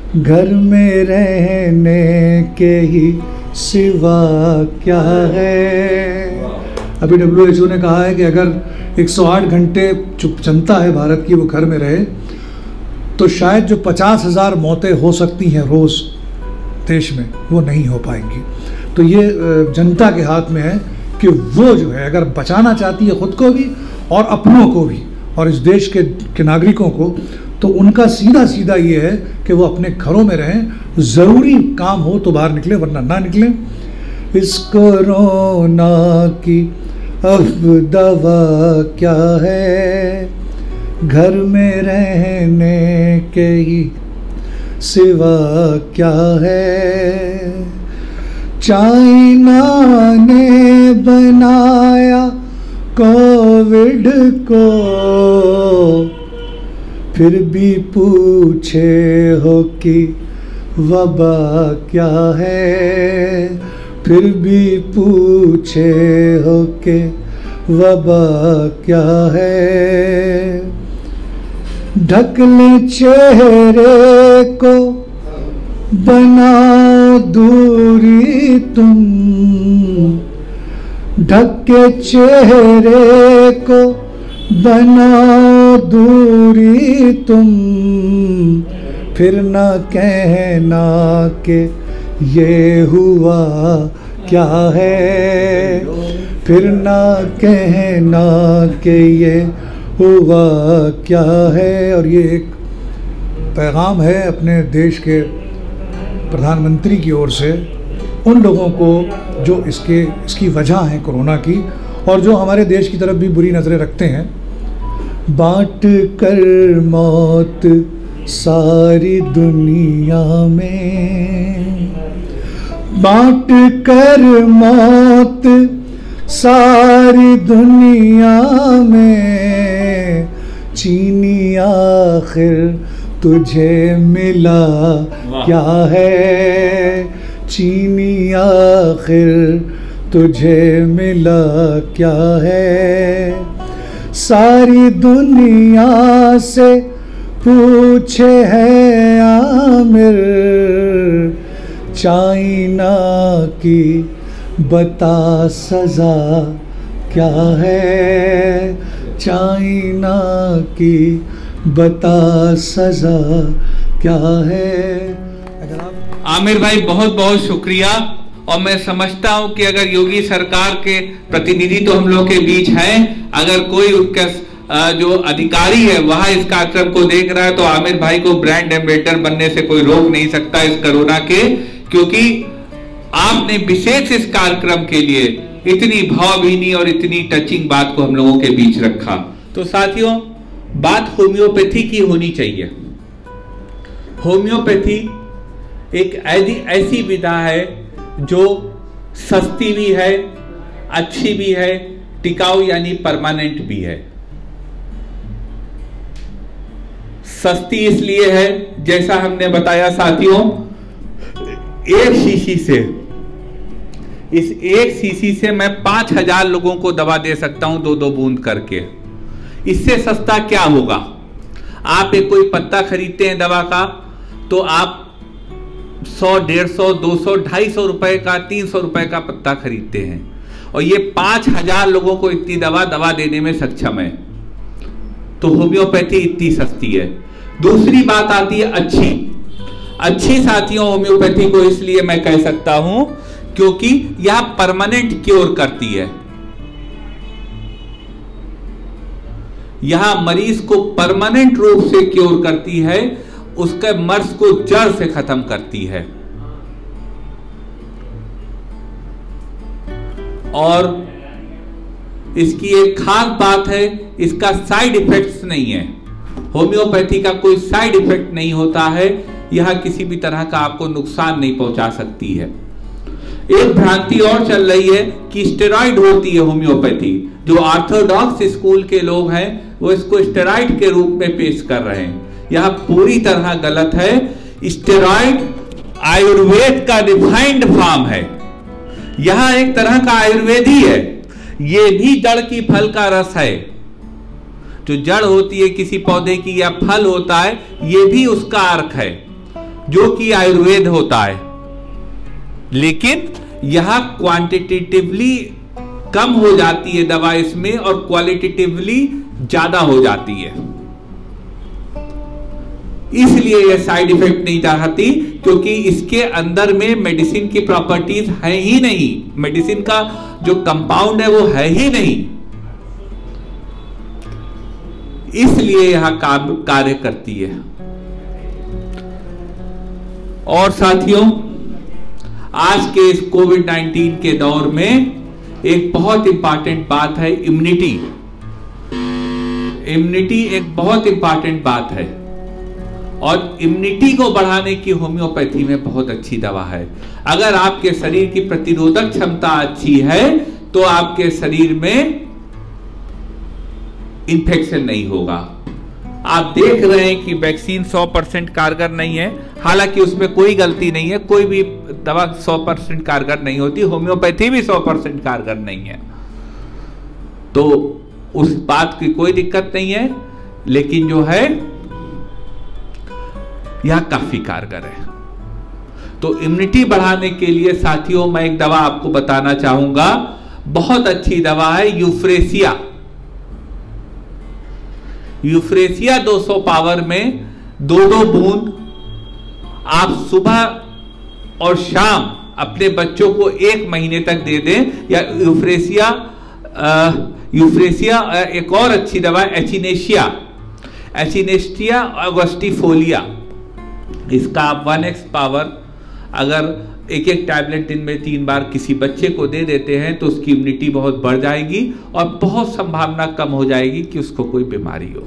घर में रहने के ही सिवा क्या है। अभी WHO ने कहा है कि अगर 108 घंटे चुप जनता है भारत की वो घर में रहे तो शायद जो 50,000 मौतें हो सकती हैं रोज़ देश में वो नहीं हो पाएंगी। तो ये जनता के हाथ में है कि वो जो है अगर बचाना चाहती है ख़ुद को भी और अपनों को भी और इस देश के नागरिकों को, तो उनका सीधा सीधा ये है कि वो अपने घरों में रहें, ज़रूरी काम हो तो बाहर निकले वरना ना निकलें। इस कोरोना की अब दवा क्या है, घर में रहने के ही सिवा क्या है। चाइना ने बनाया कोविड को, फिर भी पूछे हो कि वबा क्या है, फिर भी पूछे हो कि वबा क्या है। ढक ले चेहरे को, बनाओ दूरी तुम, ढक के चेहरे को बनाओ दूरी तुम, फिर न कहना कि ये हुआ क्या है, फिर न कहना कि ये हुआ क्या है। और ये एक पैगाम है अपने देश के प्रधानमंत्री की ओर से उन लोगों को जो इसकी वजह है कोरोना की और जो हमारे देश की तरफ भी बुरी नज़रें रखते हैं। बांट कर मौत सारी दुनिया में, बांट कर मौत सारी दुनिया में, चीनी आखिर तुझे मिला क्या है, चीनी आखिर तुझे मिला क्या है। सारी दुनिया से पूछे है आमिर, चाइना की बता सजा क्या है, चाइना की बता सजा क्या है। अगर आप आमिर भाई बहुत बहुत शुक्रिया। और मैं समझता हूं कि अगर योगी सरकार के प्रतिनिधि तो हम लोग के बीच हैं, अगर कोई उनका जो अधिकारी है वहां इस कार्यक्रम को देख रहा है तो आमिर भाई को ब्रांड एम्बेसडर बनने से कोई रोक नहीं सकता इस कोरोना के, क्योंकि आपने विशेष इस कार्यक्रम के लिए इतनी भावभीनी और इतनी टचिंग बात को हम लोगों के बीच रखा। तो साथियों, बात होम्योपैथी की होनी चाहिए। होम्योपैथी एक ऐसी विधा है जो सस्ती भी है, अच्छी भी है, टिकाऊ यानी परमानेंट भी है। सस्ती इसलिए है, जैसा हमने बताया साथियों, एक शीशी से, इस एक शीशी से मैं 5000 लोगों को दवा दे सकता हूं 2-2 बूंद करके। इससे सस्ता क्या होगा? आप एक कोई पत्ता खरीदते हैं दवा का तो आप 100, 150, 200, 250 रुपए का, 300 रुपए का पत्ता खरीदते हैं और ये 5000 लोगों को इतनी दवा देने में सक्षम है। तो होम्योपैथी इतनी सस्ती है। दूसरी बात आती है अच्छी साथियों, होम्योपैथी को इसलिए मैं कह सकता हूं क्योंकि यह परमानेंट क्योर करती है। यह मरीज को परमानेंट रूप से क्योर करती है, उसके मर्ज को जड़ से खत्म करती है। और इसकी एक खास बात है, इसका साइड इफेक्ट्स नहीं है। होम्योपैथी का कोई साइड इफेक्ट नहीं होता है, यह किसी भी तरह का आपको नुकसान नहीं पहुंचा सकती है। एक भ्रांति और चल रही है कि स्टेरॉइड होती है होम्योपैथी। जो ऑर्थोडॉक्स स्कूल के लोग हैं वो इसको स्टेरॉइड के रूप में पेश कर रहे हैं। यह पूरी तरह गलत है। स्टेरॉइड आयुर्वेद का रिफाइंड फॉर्म है। यह एक तरह का आयुर्वेद ही है। ये भी जड़ की फल का रस है। जो जड़ होती है किसी पौधे की या फल होता है, ये भी उसका अर्क है। जो कि आयुर्वेद होता है, लेकिन यह क्वांटिटेटिवली कम हो जाती है दवा इसमें और क्वालिटेटिवली ज्यादा हो जाती है, इसलिए यह साइड इफेक्ट नहीं चाहती, क्योंकि इसके अंदर में मेडिसिन की प्रॉपर्टीज है ही नहीं, मेडिसिन का जो कंपाउंड है वो है ही नहीं, इसलिए यह कार्य करती है। और साथियों, आज के इस कोविड-19 के दौर में एक बहुत इंपॉर्टेंट बात है इम्यूनिटी। इम्यूनिटी एक बहुत इंपॉर्टेंट बात है और इम्यूनिटी को बढ़ाने की होम्योपैथी में बहुत अच्छी दवा है। अगर आपके शरीर की प्रतिरोधक क्षमता अच्छी है तो आपके शरीर में इन्फेक्शन नहीं होगा। आप देख रहे हैं कि वैक्सीन 100% कारगर नहीं है, हालांकि उसमें कोई गलती नहीं है, कोई भी दवा 100% कारगर नहीं होती, होम्योपैथी भी 100% कारगर नहीं है, तो उस बात की कोई दिक्कत नहीं है, लेकिन जो है यह काफी कारगर है। तो इम्यूनिटी बढ़ाने के लिए साथियों मैं एक दवा आपको बताना चाहूंगा, बहुत अच्छी दवा है यूफ्रेसिया। यूफ्रेसिया 200 पावर में 2-2 बूंद आप सुबह और शाम अपने बच्चों को 1 महीने तक दे दें, या यूफ्रेसिया एक और अच्छी दवा एचिनेशिया ऑगस्टिफोलिया, इसका आप 1x पावर अगर एक टैबलेट दिन में 3 बार किसी बच्चे को दे देते हैं तो उसकी इम्यूनिटी बहुत बढ़ जाएगी और बहुत संभावना कम हो जाएगी कि उसको कोई बीमारी हो।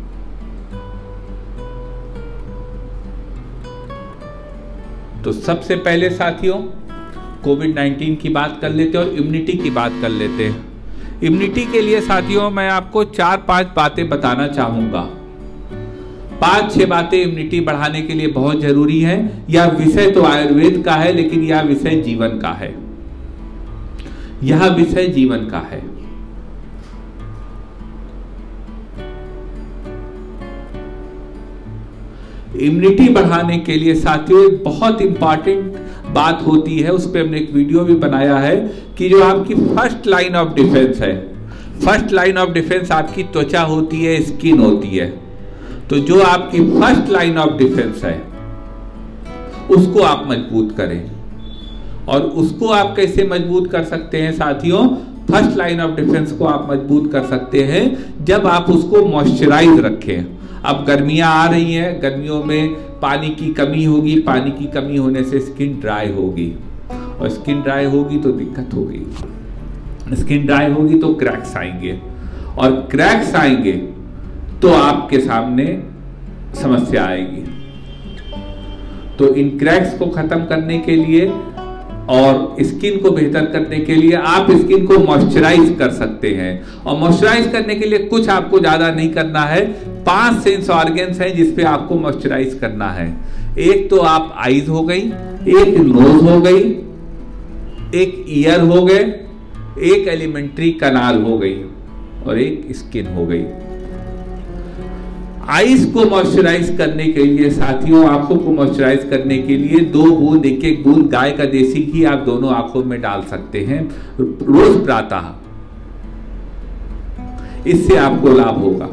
तो सबसे पहले साथियों कोविड-19 की बात कर लेते हैं और इम्यूनिटी की बात कर लेते हैं। इम्यूनिटी के लिए साथियों मैं आपको 4-5 बातें बताना चाहूंगा। 5-6 बातें इम्यूनिटी बढ़ाने के लिए बहुत जरूरी है। यह विषय तो आयुर्वेद का है, लेकिन यह विषय जीवन का है, यह विषय जीवन का है। इम्यूनिटी बढ़ाने के लिए साथियों एक बहुत इंपॉर्टेंट बात होती है, उस पर हमने एक वीडियो भी बनाया है कि जो आपकी फर्स्ट लाइन ऑफ डिफेंस है, फर्स्ट लाइन ऑफ डिफेंस आपकी त्वचा होती है, स्किन होती है। तो जो आपकी फर्स्ट लाइन ऑफ डिफेंस है उसको आप मजबूत करें। और उसको आप कैसे मजबूत कर सकते हैं साथियों? फर्स्ट लाइन ऑफ डिफेंस को आप मजबूत कर सकते हैं जब आप उसको मॉइस्चराइज रखें। अब गर्मियां आ रही हैं, गर्मियों में पानी की कमी होगी, पानी की कमी होने से स्किन ड्राई होगी और स्किन ड्राई होगी तो दिक्कत होगी, स्किन ड्राई होगी तो क्रैक्स आएंगे और क्रैक्स आएंगे तो आपके सामने समस्या आएगी। तो इन क्रैक्स को खत्म करने के लिए और स्किन को बेहतर करने के लिए आप स्किन को मॉइस्चराइज कर सकते हैं। और मॉइस्चराइज करने के लिए कुछ आपको ज्यादा नहीं करना है, 5 सेंस ऑर्गन्स हैं जिस पे आपको मॉइस्चराइज करना है। एक तो आप आईज हो गई, एक नोज हो गई, एक ईयर हो गए, एक एलिमेंट्री कनाल हो गई और एक स्किन हो गई। आईज को मॉइस्चराइज करने के लिए साथियों, आंखों को मॉइस्चराइज करने के लिए 2 बूंद, 1-1 बूंद गाय का देसी घी आप दोनों आंखों में डाल सकते हैं रोज प्रातः, इससे आपको लाभ होगा।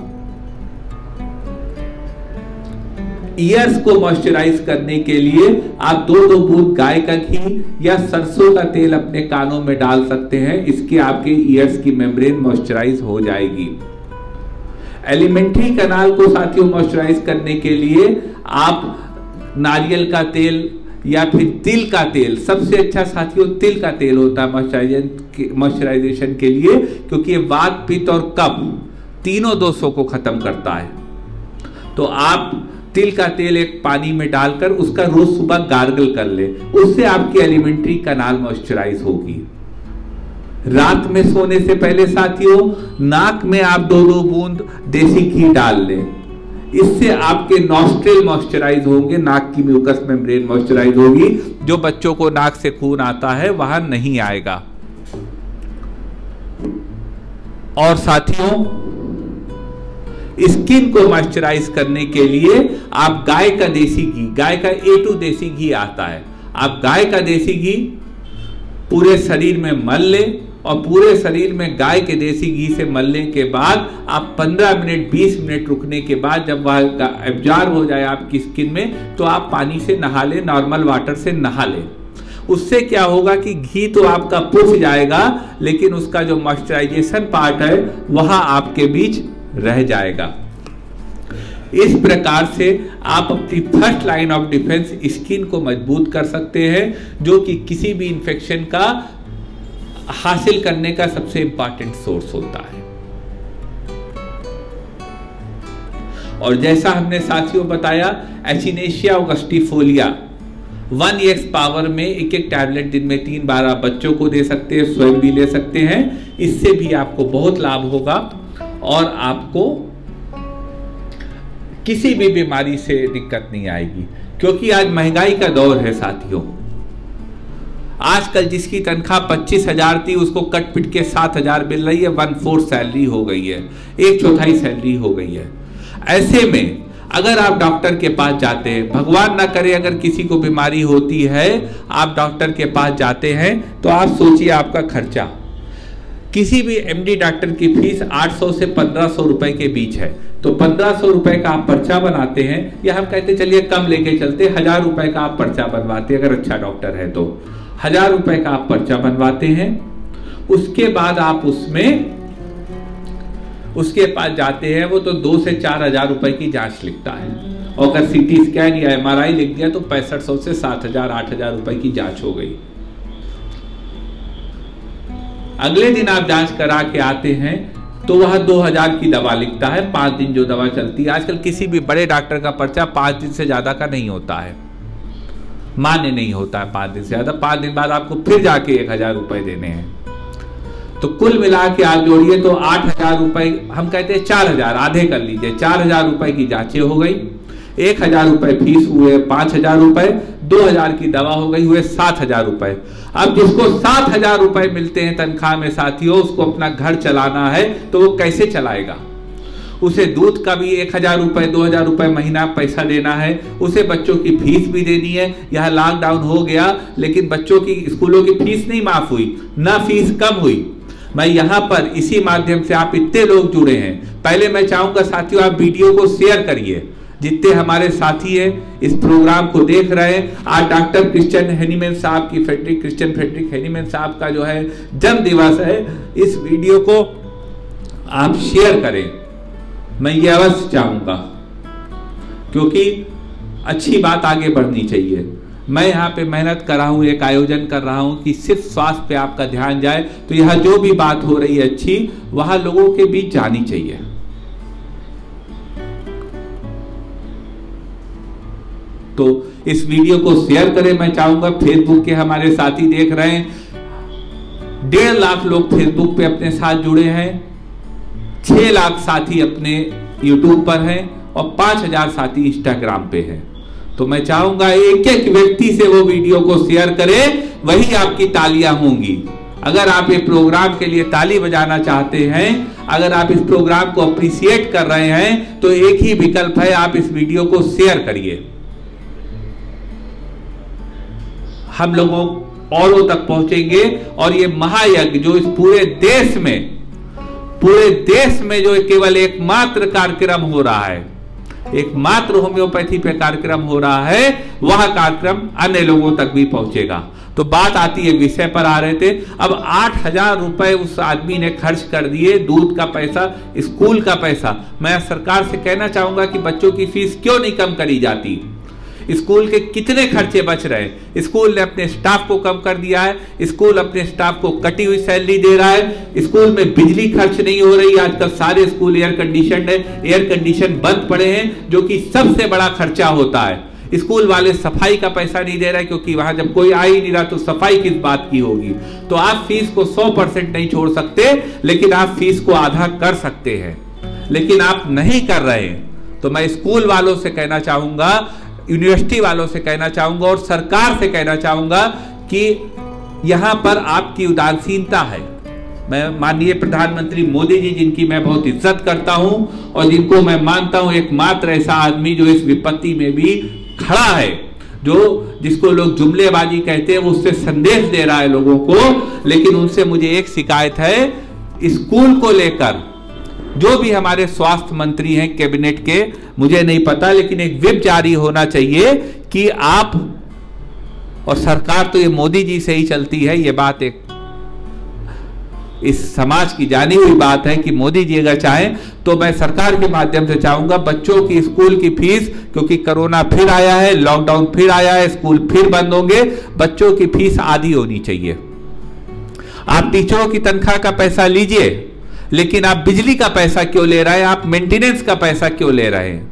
ईयर्स को मॉइस्चराइज करने के लिए आप 2-2 बूंद गाय का घी या सरसों का तेल अपने कानों में डाल सकते हैं, इसके आपके ईयर्स की मेम्ब्रेन मॉइस्चराइज हो जाएगी। एलिमेंट्री कनाल को साथियों मॉइस्चराइज करने के लिए आप नारियल का तेल या फिर तिल का तेल, सबसे अच्छा साथियों तिल का तेल होता है मॉइस्चराइजेशन के लिए, क्योंकि ये वात, पित्त और कफ तीनों दोषों को खत्म करता है। तो आप तिल का तेल एक पानी में डालकर उसका रोज सुबह गार्गल कर ले, उससे आपकी एलिमेंट्री कनाल मॉइस्चराइज होगी। रात में सोने से पहले साथियों नाक में आप 2-2 बूंद देसी घी डाल लें, इससे आपके नॉस्ट्रिल मॉइस्चराइज होंगे, नाक की म्यूकस मेम्ब्रेन मॉइस्चराइज होगी। जो बच्चों को नाक से खून आता है वहां नहीं आएगा। और साथियों स्किन को मॉइस्चराइज करने के लिए आप गाय का देसी घी, गाय का A2 देसी घी आता है, आप गाय का देसी घी पूरे शरीर में मल लें और पूरे शरीर में गाय के देसी घी से मलने के बाद आप 15 मिनट 20 मिनट रुकने के बाद जब वह एब्जॉर्ब हो जाए आपकी स्किन में तो आप पानी से नहा लें, नॉर्मल वाटर से नहा लें। उससे क्या होगा कि घी तो आपका पुछ जाएगा लेकिन उसका जो मॉइस्चराइजेशन पार्ट है वह आपके बीच रह जाएगा। इस प्रकार से आप अपनी first line of defence skin को मजबूत कर सकते हैं, जो कि किसी भी इंफेक्शन का हासिल करने का सबसे इंपॉर्टेंट सोर्स होता है। और जैसा हमने साथियों बताया, एचिनेशिया ऑगस्टिफोलिया 1x पावर में एक टैबलेट दिन में 3 बार आप बच्चों को दे सकते हैं, स्वयं भी ले सकते हैं। इससे भी आपको बहुत लाभ होगा और आपको किसी भी बीमारी से दिक्कत नहीं आएगी, क्योंकि आज महंगाई का दौर है साथियों। आजकल जिसकी तनख्वाह 25,000 थी उसको कट पिट के 7,000 मिल रही है, 1/4 सैलरी हो गई है, 1/4 सैलरी हो गई है। ऐसे में अगर आप डॉक्टर के पास जाते हैं, भगवान ना करे अगर किसी को बीमारी होती है, आप डॉक्टर के पास जाते हैं तो आप सोचिए आपका खर्चा, किसी भी MD डॉक्टर की फीस 800 से 1500 रुपए के बीच है। तो 1500 रुपए का आप पर्चा बनाते हैं, या हम कहते चलिए कम लेके चलते, 1000 रुपए का आप पर्चा बनवाते हैं, अगर अच्छा डॉक्टर है तो 1000 रुपए का आप पर्चा बनवाते हैं। उसके बाद आप उसके पास जाते हैं, वो तो 2 से 4000 रुपए की जांच लिखता है, और अगर CT स्कैन या MRI लिख दिया तो 6500 से 7000 8000 रुपए की जांच हो गई। अगले दिन आप जांच करा के आते हैं तो वह 2000 की दवा लिखता है, 5 दिन जो दवा चलती है। आजकल किसी भी बड़े डॉक्टर का पर्चा 5 दिन से ज्यादा का नहीं होता है, मान्य नहीं होता है 5 दिन से ज्यादा। 5 दिन बाद आपको फिर जाके 1000 रुपए देने हैं। तो कुल मिला के आप जोड़िए तो 8000 रुपए, हम कहते हैं 4000, आधे कर लीजिए, 4000 रुपए की जांचें हो गई, 1000 रुपए फीस हुए 5000 रुपए, 2000 की दवा हो गई, हुए 7000 रुपए। अब जिसको 7000 रुपए मिलते हैं तनख्वाह में साथियों, उसको अपना घर चलाना है तो वो कैसे चलाएगा? उसे दूध का भी 1000 रुपए 2000 रुपए महीना पैसा देना है, उसे बच्चों की फीस भी देनी है। यह लॉकडाउन हो गया लेकिन बच्चों की स्कूलों की फीस नहीं माफ हुई, ना फीस कम हुई। मैं यहाँ पर इसी माध्यम से, आप इतने लोग जुड़े हैं, पहले मैं चाहूंगा साथियों आप वीडियो को शेयर करिए, जितने हमारे साथी हैं इस प्रोग्राम को देख रहे हैं। आज डॉक्टर क्रिश्चियन हेनीमैन साहब की क्रिश्चियन फ्रेडरिक हेनीमैन साहब का जो है जन्म दिवस है, इस वीडियो को आप शेयर करें, मैं ये अवश्य चाहूंगा, क्योंकि अच्छी बात आगे बढ़नी चाहिए। मैं यहाँ पे मेहनत कर रहा हूँ, एक आयोजन कर रहा हूँ कि सिर्फ स्वास्थ्य पे आपका ध्यान जाए, तो यह जो भी बात हो रही है अच्छी, वह लोगों के बीच जानी चाहिए। तो इस वीडियो को शेयर करें, मैं चाहूंगा। फेसबुक के हमारे साथी देख रहे हैं, 1.5 लाख लोग फेसबुक पे अपने साथ जुड़े हैं, 6 लाख साथी अपने यूट्यूब पर हैं और 5000 साथी इंस्टाग्राम पे हैं। तो मैं चाहूंगा एक एक व्यक्ति से वो वीडियो को शेयर करें, वही आपकी तालियां होंगी। अगर आप ये प्रोग्राम के लिए ताली बजाना चाहते हैं, अगर आप इस प्रोग्राम को अप्रिशिएट कर रहे हैं, तो एक ही विकल्प है, आप इस वीडियो को शेयर करिए। हम लोगों औरों तक पहुंचेंगे और ये महायज्ञ जो इस पूरे देश में जो केवल एकमात्र कार्यक्रम हो रहा है, एकमात्र होम्योपैथी पे कार्यक्रम हो रहा है, वह कार्यक्रम अन्य लोगों तक भी पहुंचेगा। तो बात आती है, विषय पर आ रहे थे। अब 8000 रुपए उस आदमी ने खर्च कर दिए, दूध का पैसा, स्कूल का पैसा। मैं सरकार से कहना चाहूंगा कि बच्चों की फीस क्यों नहीं कम करी जाती? स्कूल के कितने खर्चे बच रहे हैं? स्कूल ने अपने स्टाफ को कम कर दिया है, स्कूल अपने स्टाफ को कटी हुई सैलरी दे रहा है, स्कूल में बिजली खर्च नहीं हो रही। आजकल सारे स्कूल एयर कंडीशन है, एयर कंडीशन बंद पड़े हैं, जो कि सबसे बड़ा खर्चा होता है। स्कूल वाले सफाई का पैसा नहीं दे रहा है, क्योंकि वहां जब कोई आ ही नहीं रहा तो सफाई किस बात की होगी। तो आप फीस को 100% नहीं छोड़ सकते, लेकिन आप फीस को आधा कर सकते हैं, लेकिन आप नहीं कर रहे हैं। तो मैं स्कूल वालों से कहना चाहूंगा, यूनिवर्सिटी वालों से कहना चाहूंगा और सरकार से कहना चाहूंगा कि यहां पर आपकी उदासीनता है। मैं माननीय प्रधानमंत्री मोदी जी, जिनकी मैं बहुत इज्जत करता हूं और जिनको मैं मानता हूं एकमात्र ऐसा आदमी जो इस विपत्ति में भी खड़ा है, जो जिसको लोग जुमलेबाजी कहते हैं, वो उससे संदेश दे रहा है लोगों को। लेकिन उनसे मुझे एक शिकायत है, स्कूल को लेकर जो भी हमारे स्वास्थ्य मंत्री हैं कैबिनेट के, मुझे नहीं पता, लेकिन एक व्हिप जारी होना चाहिए कि आप, और सरकार तो ये मोदी जी से ही चलती है, ये बात एक इस समाज की जानी हुई बात है कि मोदी जी अगर चाहें तो मैं सरकार के माध्यम से चाहूंगा बच्चों की स्कूल की फीस, क्योंकि कोरोना फिर आया है, लॉकडाउन फिर आया है, स्कूल फिर बंद होंगे, बच्चों की फीस आधी होनी चाहिए। आप टीचरों की तनख्वाह का पैसा लीजिए, लेकिन आप बिजली का पैसा क्यों ले रहे हैं, आप मेंटेनेंस का पैसा क्यों ले रहे हैं,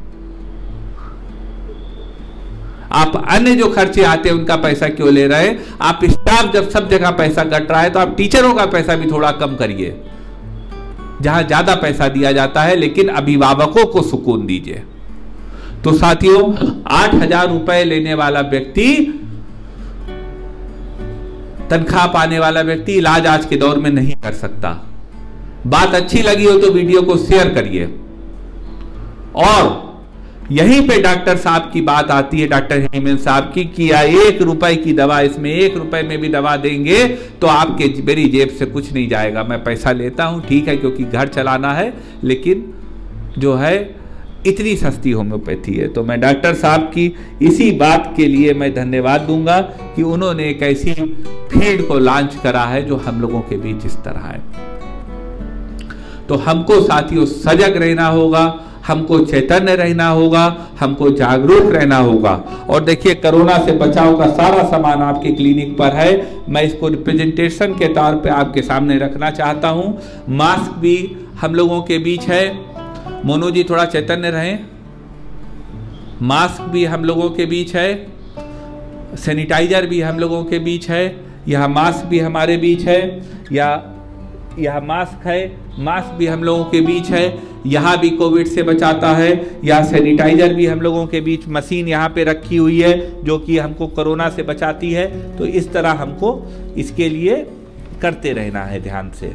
आप अन्य जो खर्चे आते हैं उनका पैसा क्यों ले रहे हैं। आप स्टाफ जब सब जगह पैसा कट रहा है तो आप टीचरों का पैसा भी थोड़ा कम करिए, जहां ज्यादा पैसा दिया जाता है, लेकिन अभिभावकों को सुकून दीजिए। तो साथियों, 8,000 रुपए लेने वाला व्यक्ति, तनख्वाह पाने वाला व्यक्ति इलाज आज के दौर में नहीं कर सकता। बात अच्छी लगी हो तो वीडियो को शेयर करिए। और यहीं पे डॉक्टर साहब की बात आती है, डॉक्टर हेमंत साहब की, कि 1 रुपए की दवा, इसमें 1 रुपए में भी दवा देंगे तो आपके मेरी जेब से कुछ नहीं जाएगा। मैं पैसा लेता हूं, ठीक है, क्योंकि घर चलाना है, लेकिन जो है इतनी सस्ती होम्योपैथी है। तो मैं डॉक्टर साहब की इसी बात के लिए मैं धन्यवाद दूंगा कि उन्होंने एक ऐसी फील्ड को लॉन्च करा है जो हम लोगों के बीच इस तरह है। तो हमको साथियों सजग रहना होगा, हमको चैतन्य रहना होगा, हमको जागरूक रहना होगा। और देखिए, कोरोना से बचाव का सारा सामान आपके क्लिनिक पर है, मैं इसको रिप्रेजेंटेशन के तौर पे आपके सामने रखना चाहता हूं। मास्क भी हम लोगों के बीच है, मोनू जी थोड़ा चैतन्य रहें। मास्क भी हम लोगों के बीच है, सैनिटाइजर भी हम लोगों के बीच है, यह मास्क भी हमारे बीच है, यह मास्क है, मास्क भी हम लोगों के बीच है, यहाँ भी कोविड से बचाता है। यह सैनिटाइजर भी हम लोगों के बीच, मशीन यहाँ पे रखी हुई है जो कि हमको कोरोना से बचाती है। तो इस तरह हमको इसके लिए करते रहना है ध्यान से।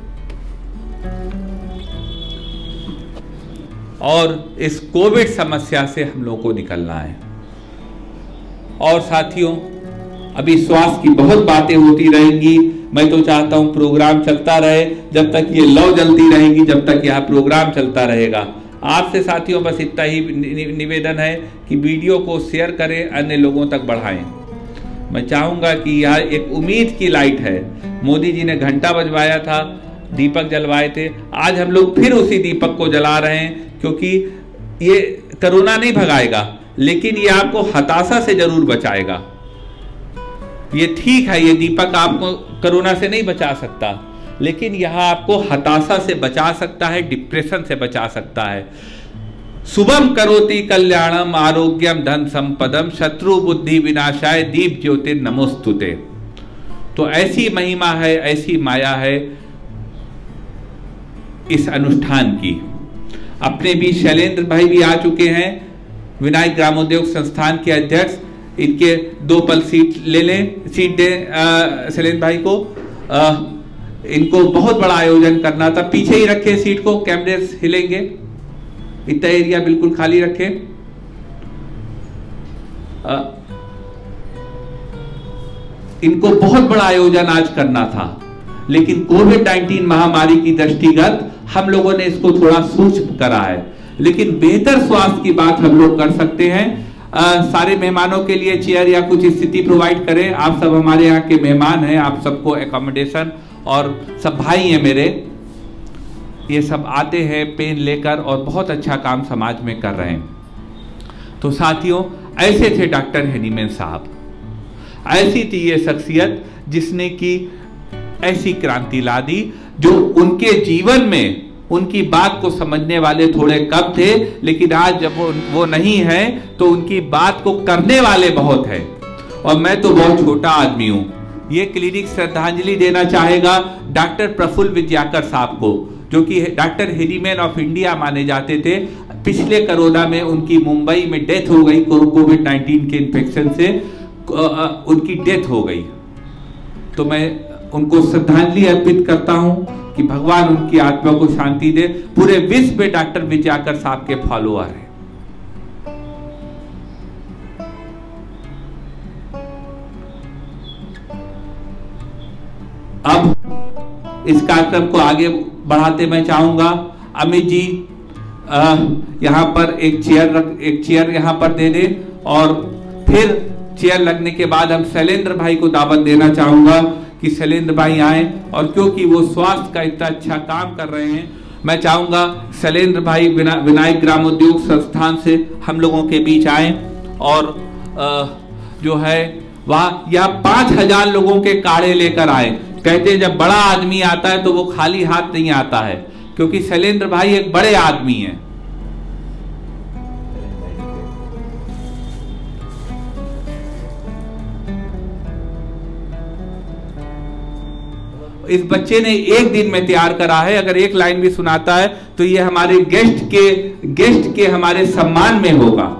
और इस कोविड समस्या से हम लोगों को निकलना है। और साथियों, अभी स्वास्थ्य की बहुत बातें होती रहेंगी। मैं तो चाहता हूं प्रोग्राम चलता रहे, जब तक ये लौ जलती रहेगी, जब तक यह प्रोग्राम चलता रहेगा। आपसे साथियों बस इतना ही निवेदन है कि वीडियो को शेयर करें, अन्य लोगों तक बढ़ाएं। मैं चाहूंगा कि यह एक उम्मीद की लाइट है। मोदी जी ने घंटा बजवाया था, दीपक जलवाए थे, आज हम लोग फिर उसी दीपक को जला रहे हैं, क्योंकि ये कोरोना नहीं भगाएगा, लेकिन ये आपको हताशा से जरूर बचाएगा। ये ठीक है, ये दीपक आपको कोरोना से नहीं बचा सकता, लेकिन यह आपको हताशा से बचा सकता है, डिप्रेशन से बचा सकता है। शुभम करोति कल्याणम आरोग्यम धन संपदम शत्रु बुद्धि विनाशाय दीप ज्योतिर नमोस्तुते। तो ऐसी महिमा है, ऐसी माया है इस अनुष्ठान की। अपने भी शैलेंद्र भाई भी आ चुके हैं, विनायक ग्रामोद्योग संस्थान के अध्यक्ष। इनके 2 पल सीट ले लें, सीट दें शैलेंद्र भाई को। इनको बहुत बड़ा आयोजन करना था, पीछे ही रखें सीट को, कैमरे हिलेंगे, इतना एरिया बिल्कुल खाली रखें। इनको बहुत बड़ा आयोजन आज करना था, लेकिन कोविड-19 महामारी की दृष्टिगत हम लोगों ने इसको थोड़ा सूक्ष्म करा है। लेकिन बेहतर स्वास्थ्य की बात हम लोग कर सकते हैं। सारे मेहमानों के लिए चेयर या कुछ स्थिति प्रोवाइड करें। आप सब हमारे यहाँ के मेहमान हैं, आप सबको एकोमोडेशन, और सब भाई हैं मेरे, ये सब आते हैं पेन लेकर और बहुत अच्छा काम समाज में कर रहे हैं। तो साथियों, ऐसे थे डॉक्टर हेनिमैन साहब, ऐसी थी ये शख्सियत जिसने की ऐसी क्रांति ला दी, जो उनके जीवन में उनकी बात को समझने वाले थोड़े कम थे, लेकिन आज जब वो नहीं है तो उनकी बात को करने वाले बहुत हैं। और मैं तो बहुत छोटा आदमी हूं। ये क्लिनिक श्रद्धांजलि देना चाहेगा डॉक्टर प्रफुल्ल विद्याकर साहब को, जो कि डॉक्टर हेनिमैन ऑफ इंडिया माने जाते थे। पिछले कोरोना में उनकी मुंबई में डेथ हो गई, कोविड-19 के इन्फेक्शन से उनकी डेथ हो गई। तो मैं उनको श्रद्धांजलि अर्पित करता हूं कि भगवान उनकी आत्मा को शांति दे। पूरे विश्व में डॉक्टर विजयाकर साहब के फॉलोअर हैं। अब इस कार्यक्रम को आगे बढ़ाते मैं चाहूंगा अमित जी यहाँ पर एक चेयर यहाँ पर दे दे, और फिर चेयर लगने के बाद हम शैलेंद्र भाई को दावत देना चाहूंगा कि शैलेंद्र भाई आए, और क्योंकि वो स्वास्थ्य का इतना अच्छा काम कर रहे हैं, मैं चाहूंगा शैलेंद्र भाई विनायक ग्राम उद्योग संस्थान से हम लोगों के बीच आए, और जो है वह यहाँ 5000 लोगों के काढ़े लेकर आए। कहते हैं जब बड़ा आदमी आता है तो वो खाली हाथ नहीं आता है, क्योंकि शैलेंद्र भाई एक बड़े आदमी हैं। इस बच्चे ने एक दिन में तैयार करा है। अगर एक लाइन भी सुनाता है तो ये हमारे गेस्ट के हमारे सम्मान में होगा।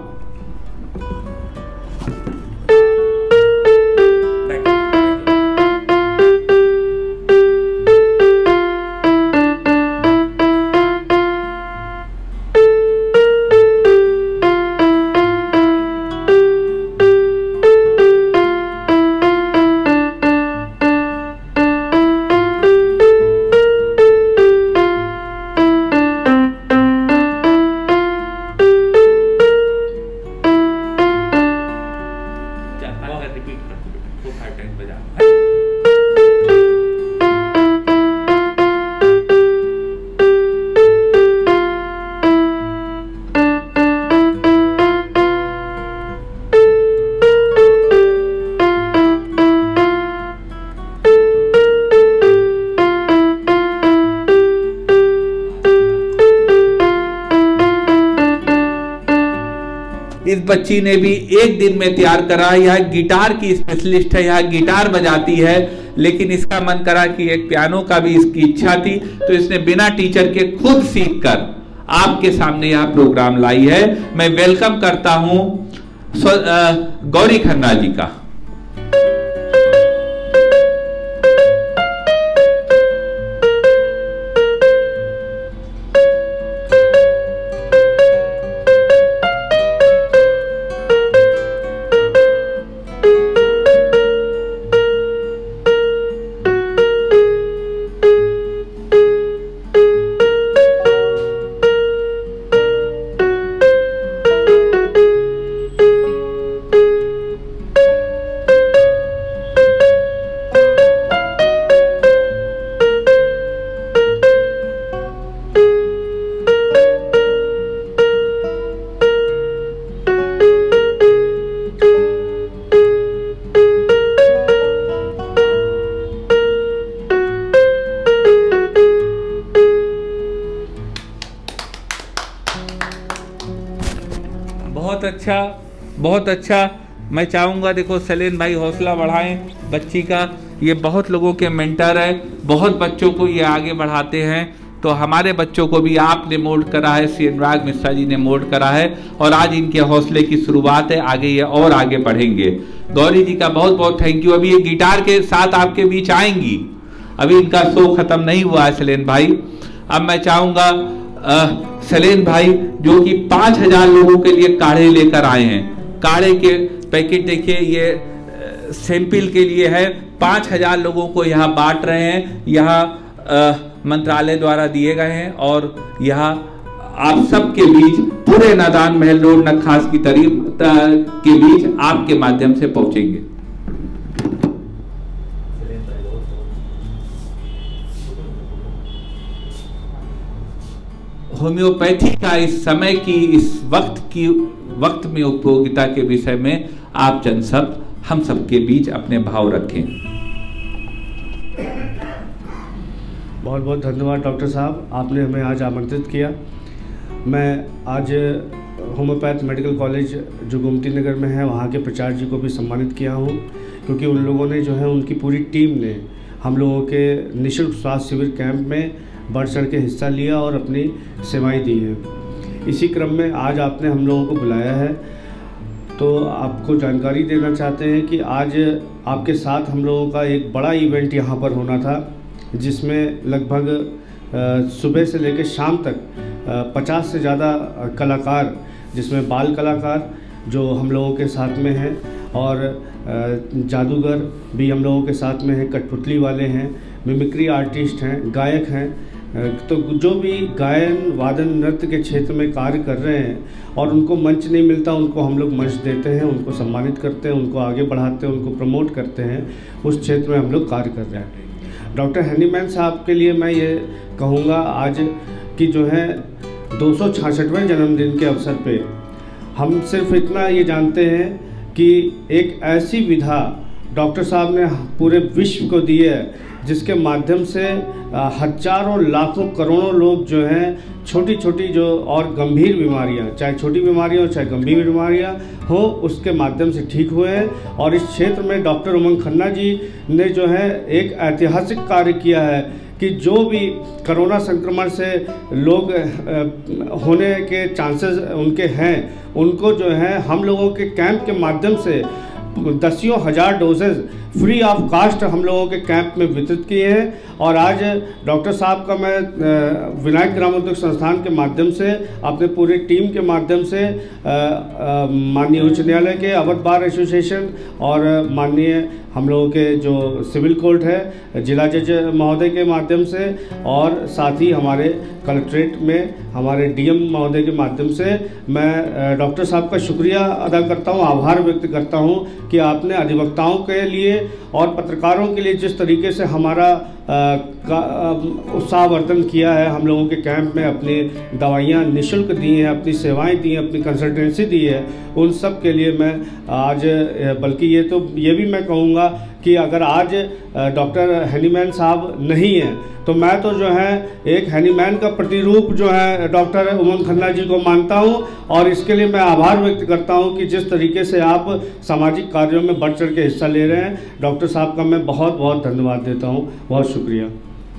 इस बच्ची ने भी एक दिन में तैयार करा। यह गिटार की स्पेशलिस्ट है, यह गिटार बजाती है, लेकिन इसका मन करा कि एक पियानो का भी इसकी इच्छा थी, तो इसने बिना टीचर के खुद सीखकर आपके सामने यह प्रोग्राम लाई है। मैं वेलकम करता हूं गौरी खन्ना जी का। बहुत अच्छा। मैं चाहूँगा देखो शैलेंद्र भाई हौसला बढ़ाएं बच्ची का। ये बहुत लोगों के मेंटर है, बहुत बच्चों को ये आगे बढ़ाते हैं। तो हमारे बच्चों को भी आपने मोल्ड करा है, श्री अनुराग मिश्रा जी ने मोल्ड करा है, और आज इनके हौसले की शुरुआत है। आगे ये और आगे बढ़ेंगे। गौरी जी का बहुत बहुत थैंक यू। अभी ये गिटार के साथ आपके बीच आएंगी, अभी इनका शो खत्म नहीं हुआ है शैलेंद्र भाई। अब मैं चाहूँगा शैलेंद्र भाई जो कि 5000 लोगों के लिए काढ़े लेकर आए हैं। काढ़े के पैकेट देखिए, ये सैंपल के लिए है। 5000 लोगों को यहाँ बांट रहे हैं। यहाँ मंत्रालय द्वारा दिए गए हैं, और यहाँ आप सबके बीच पूरे नादान महल रोड नखास की के बीच आपके माध्यम से पहुंचेंगे। होम्योपैथी का इस समय की इस वक्त में उपयोगिता के विषय में आप हम सबके बीच अपने भाव रखें। बहुत बहुत धन्यवाद डॉक्टर साहब, आपने हमें आज आमंत्रित किया। मैं आज होम्योपैथ मेडिकल कॉलेज जो गोमती नगर में है वहाँ के प्राचार्य जी को भी सम्मानित किया हूँ, क्योंकि उन लोगों ने जो है उनकी पूरी टीम ने हम लोगों के निःशुल्क स्वास्थ्य शिविर कैंप में बढ़ चढ़ के हिस्सा लिया और अपनी सेवाएं दी हैं। इसी क्रम में आज आपने हम लोगों को बुलाया है, तो आपको जानकारी देना चाहते हैं कि आज आपके साथ हम लोगों का एक बड़ा इवेंट यहाँ पर होना था। जिसमें लगभग सुबह से लेकर शाम तक 50 से ज़्यादा कलाकार, जिसमें बाल कलाकार जो हम लोगों के साथ में हैं और जादूगर भी हम लोगों के साथ में हैं, कठपुतली वाले हैं, मिमिक्री आर्टिस्ट हैं, गायक हैं। तो जो भी गायन वादन नृत्य के क्षेत्र में कार्य कर रहे हैं और उनको मंच नहीं मिलता, उनको हम लोग मंच देते हैं, उनको सम्मानित करते हैं, उनको आगे बढ़ाते हैं, उनको प्रमोट करते हैं, उस क्षेत्र में हम लोग कार्य कर रहे हैं। डॉक्टर हैनीमैन साहब के लिए मैं ये कहूँगा आज कि जो है 266वें जन्मदिन के अवसर पे हम सिर्फ इतना ये जानते हैं कि एक ऐसी विधा डॉक्टर साहब ने पूरे विश्व को दी है जिसके माध्यम से हजारों लाखों करोड़ों लोग जो हैं छोटी छोटी जो और गंभीर बीमारियां, चाहे छोटी बीमारियां हो चाहे गंभीर बीमारियां हो, उसके माध्यम से ठीक हुए हैं। और इस क्षेत्र में डॉक्टर उमंग खन्ना जी ने जो है एक ऐतिहासिक कार्य किया है कि जो भी कोरोना संक्रमण से लोग होने के चांसेस उनके हैं, उनको जो है हम लोगों के कैंप के माध्यम से दसियों हजार डोजेज फ्री ऑफ कास्ट हम लोगों के कैंप में वितरित किए हैं। और आज डॉक्टर साहब का मैं विनायक ग्रामोद्योग संस्थान के माध्यम से, अपने पूरे टीम के माध्यम से, माननीय उच्च न्यायालय के अवध बार एसोसिएशन और माननीय हम लोगों के जो सिविल कोर्ट है जिला जज महोदय के माध्यम से, और साथ ही हमारे कलेक्ट्रेट में हमारे डीएम महोदय के माध्यम से मैं डॉक्टर साहब का शुक्रिया अदा करता हूं, आभार व्यक्त करता हूं कि आपने अधिवक्ताओं के लिए और पत्रकारों के लिए जिस तरीके से हमारा उत्साहवर्धन किया है, हम लोगों के कैंप में अपनी दवाइयाँ निःशुल्क दी हैं, अपनी सेवाएं दी हैं, अपनी कंसल्टेंसी दी है, उन सब के लिए मैं आज, बल्कि ये भी मैं कहूँगा कि अगर आज डॉक्टर हैनीमैन साहब नहीं हैं तो मैं तो जो है एक हैनीमैन का प्रतिरूप जो है डॉक्टर उमंग खन्ना जी को मानता हूं। और इसके लिए मैं आभार व्यक्त करता हूं कि जिस तरीके से आप सामाजिक कार्यों में बढ़ चढ़ के हिस्सा ले रहे हैं, डॉक्टर साहब का मैं बहुत बहुत धन्यवाद देता हूं। बहुत शुक्रिया।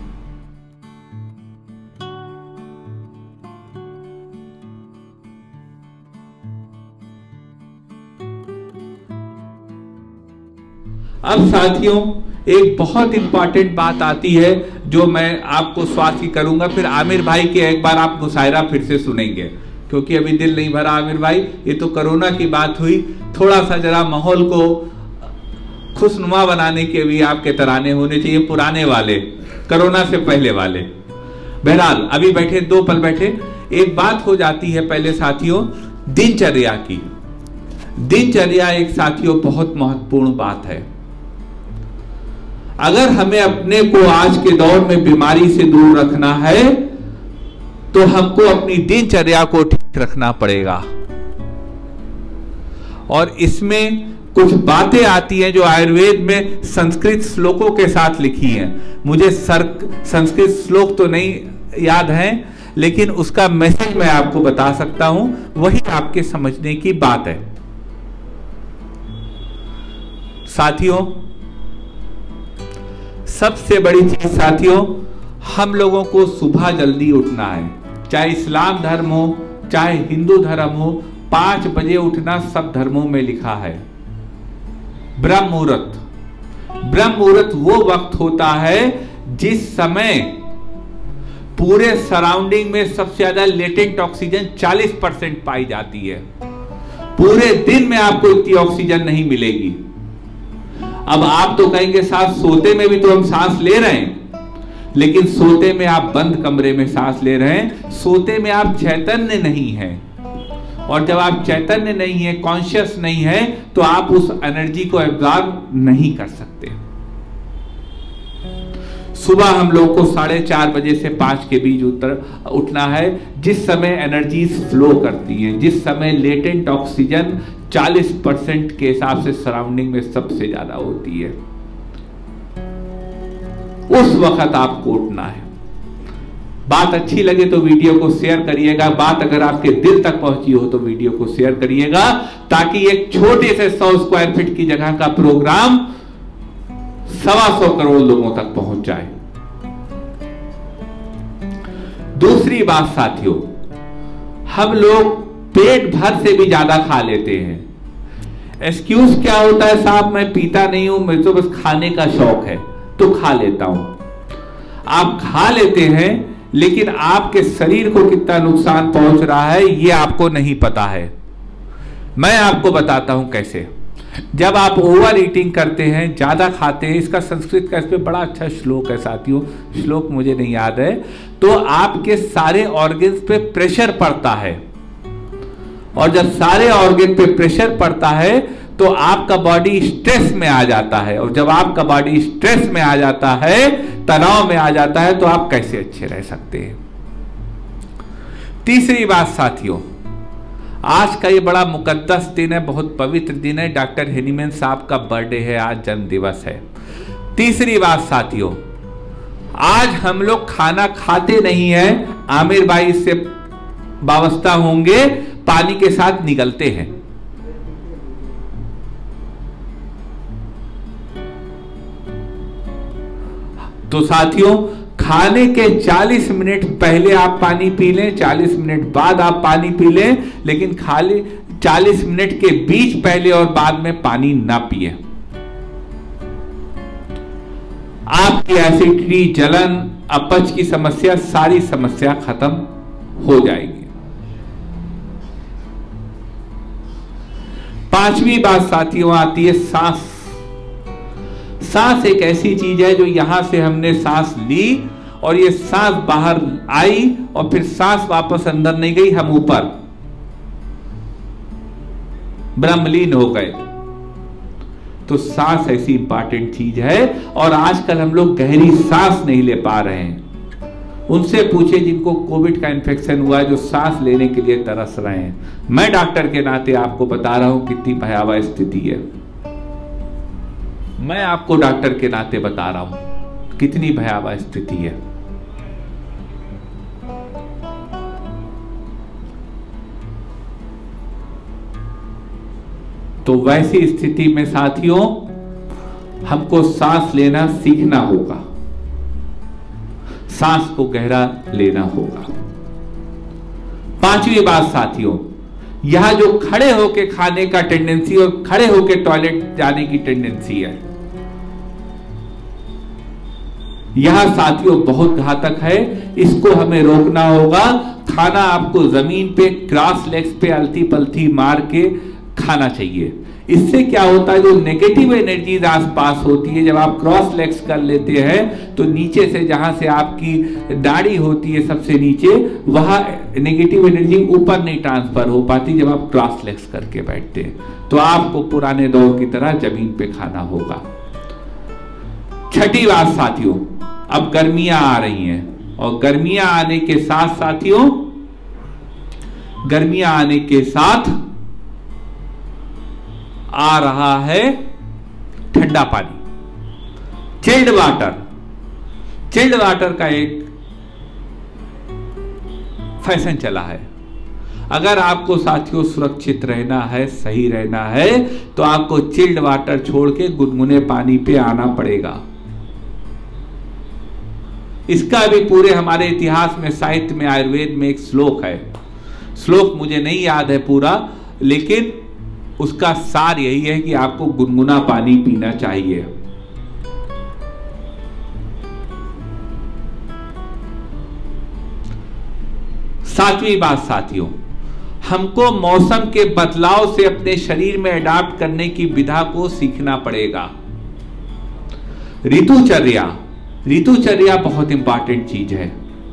अब साथियों एक बहुत इंपॉर्टेंट बात आती है जो मैं आपको स्वास्थ्य की करूंगा, फिर आमिर भाई के एक बार आप मुशायरा फिर से सुनेंगे, क्योंकि अभी दिल नहीं भरा आमिर भाई। ये तो कोरोना की बात हुई, थोड़ा सा जरा माहौल को खुशनुमा बनाने के भी आपके तराने होने चाहिए, पुराने वाले, कोरोना से पहले वाले। बहरहाल अभी बैठे, 2 पल बैठे, एक बात हो जाती है पहले साथियों दिनचर्या की। दिनचर्या एक साथियों बहुत महत्वपूर्ण बात है। अगर हमें अपने को आज के दौर में बीमारी से दूर रखना है तो हमको अपनी दिनचर्या को ठीक रखना पड़ेगा। और इसमें कुछ बातें आती हैं जो आयुर्वेद में संस्कृत श्लोकों के साथ लिखी हैं। मुझे संस्कृत श्लोक तो नहीं याद हैं, लेकिन उसका मैसेज मैं आपको बता सकता हूं, वही आपके समझने की बात है। साथियों सबसे बड़ी चीज साथियों, हम लोगों को सुबह जल्दी उठना है। चाहे इस्लाम धर्म हो चाहे हिंदू धर्म हो, 5 बजे उठना सब धर्मों में लिखा है। ब्रह्म मुहूर्त, ब्रह्म मुहूर्त वो वक्त होता है जिस समय पूरे सराउंडिंग में सबसे ज्यादा लेटेंट ऑक्सीजन 40% पाई जाती है। पूरे दिन में आपको इतनी ऑक्सीजन नहीं मिलेगी। अब आप तो कहेंगे साहब सोते में भी तो हम सांस ले रहे हैं, लेकिन सोते में आप बंद कमरे में सांस ले रहे हैं, सोते में आप चैतन्य नहीं हैं। और जब आप चैतन्य नहीं है, कॉन्शियस नहीं है, तो आप उस एनर्जी को एब्जॉर्ब नहीं कर सकते। सुबह हम लोग को 4:30 बजे से 5 के बीच उठना है, जिस समय एनर्जी फ्लो करती है, जिस समय लेटेंट ऑक्सीजन 40% के हिसाब से सराउंडिंग में सबसे ज्यादा होती है। उस वक्त आपको उठना है। बात अच्छी लगे तो वीडियो को शेयर करिएगा, बात अगर आपके दिल तक पहुंची हो तो वीडियो को शेयर करिएगा, ताकि एक छोटे से 100 स्क्वायर फीट की जगह का प्रोग्राम 125 करोड़ लोगों तक पहुंच जाए। दूसरी बात साथियों, हम लोग पेट भर से भी ज्यादा खा लेते हैं। एक्सक्यूज क्या होता है, साहब मैं पीता नहीं हूं, मुझे तो बस खाने का शौक है तो खा लेता हूं। आप खा लेते हैं, लेकिन आपके शरीर को कितना नुकसान पहुंच रहा है ये आपको नहीं पता है। मैं आपको बताता हूं कैसे। जब आप ओवर ईटिंग करते हैं, ज्यादा खाते हैं, इसका संस्कृत का इस पे बड़ा अच्छा श्लोक है साथियों, श्लोक मुझे नहीं याद है, तो आपके सारे ऑर्गन्स पे प्रेशर पड़ता है, और जब सारे ऑर्गन पे प्रेशर पड़ता है तो आपका बॉडी स्ट्रेस में आ जाता है, और जब आपका बॉडी स्ट्रेस में आ जाता है, तनाव में आ जाता है, तो आप कैसे अच्छे रह सकते हैं। तीसरी बात साथियों, आज का ये बड़ा मुकद्दस दिन है, बहुत पवित्र दिन है, डॉक्टर हेनीमैन साहब का बर्थडे है, आज जन्म दिवस है। तीसरी बात साथियों, आज हम लोग खाना खाते नहीं है, आमिर भाई इससे वाबस्ता होंगे, पानी के साथ निगलते हैं। तो साथियों, खाने के 40 मिनट पहले आप पानी पी लें, 40 मिनट बाद आप पानी पी लें, लेकिन खाली 40 मिनट के बीच पहले और बाद में पानी ना पिए। आपकी एसिडिटी, जलन, अपच की समस्या, सारी समस्या खत्म हो जाएगी। पांचवी बात साथियों आती है सांस। सांस एक ऐसी चीज है जो यहां से हमने सांस ली और ये सांस बाहर आई और फिर सांस वापस अंदर नहीं गई, हम ऊपर ब्रह्मलीन हो गए। तो सांस ऐसी इंपॉर्टेंट चीज है, और आजकल हम लोग गहरी सांस नहीं ले पा रहे हैं। उनसे पूछे जिनको कोविड का इन्फेक्शन हुआ है, जो सांस लेने के लिए तरस रहे हैं। मैं डॉक्टर के नाते आपको बता रहा हूं कितनी भयावह स्थिति है। मैं आपको डॉक्टर के नाते बता रहा हूं कितनी भयावह स्थिति है। तो वैसी स्थिति में साथियों हमको सांस लेना सीखना होगा, सांस को गहरा लेना होगा। पांचवी बात साथियों, यह जो खड़े होके खाने का टेंडेंसी और खड़े होके टॉयलेट जाने की टेंडेंसी है, यह साथियों बहुत घातक है। इसको हमें रोकना होगा। खाना आपको जमीन पे क्रॉस लेग्स पे अलती पलती मार के खाना चाहिए। इससे क्या होता है, जो नेगेटिव एनर्जीज आसपास होती है, जब आप क्रॉस लेग्स कर लेते हैं तो नीचे से जहां से आपकी दाढ़ी होती है सबसे नीचे, वहां नेगेटिव एनर्जी ऊपर नहीं ट्रांसफर हो पाती जब आप क्रॉस लेग्स करके बैठते हैं। तो आपको पुराने दौर की तरह जमीन पे खाना होगा। छठी बात साथियों, अब गर्मियां आ रही हैं, और गर्मियां आने के साथ साथियों, गर्मियां आने के साथ आ रहा है ठंडा पानी, चिल्ड वाटर। चिल्ड वाटर का एक फैशन चला है। अगर आपको साथियों सुरक्षित रहना है, सही रहना है, तो आपको चिल्ड वाटर छोड़ के गुनगुने पानी पे आना पड़ेगा। इसका भी पूरे हमारे इतिहास में, साहित्य में, आयुर्वेद में एक श्लोक है। श्लोक मुझे नहीं याद है पूरा, लेकिन उसका सार यही है कि आपको गुनगुना पानी पीना चाहिए। सातवीं बात साथियों, हमको मौसम के बदलाव से अपने शरीर में अडॉप्ट करने की विधा को सीखना पड़ेगा। ऋतुचर्या, ऋतुचर्या बहुत इंपॉर्टेंट चीज है।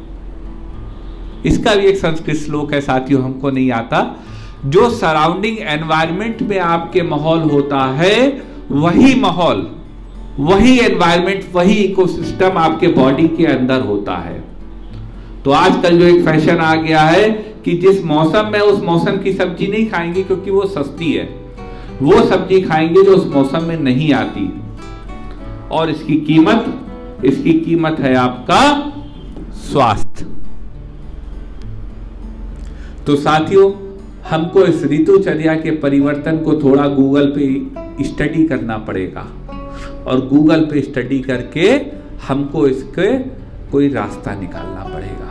इसका भी एक संस्कृत श्लोक है साथियों, हमको नहीं आता। जो सराउंडिंग एनवायरनमेंट में आपके माहौल होता है, वही माहौल, वही एनवायरनमेंट, वही इकोसिस्टम आपके बॉडी के अंदर होता है। तो आजकल जो एक फैशन आ गया है कि जिस मौसम में, उस मौसम की सब्जी नहीं खाएंगे क्योंकि वो सस्ती है, वो सब्जी खाएंगे जो उस मौसम में नहीं आती, और इसकी कीमत है आपका स्वास्थ्य। तो साथियों, हमको इस ऋतुचर्या के परिवर्तन को थोड़ा गूगल पे स्टडी करना पड़ेगा, और गूगल पे स्टडी करके हमको इसके कोई रास्ता निकालना पड़ेगा।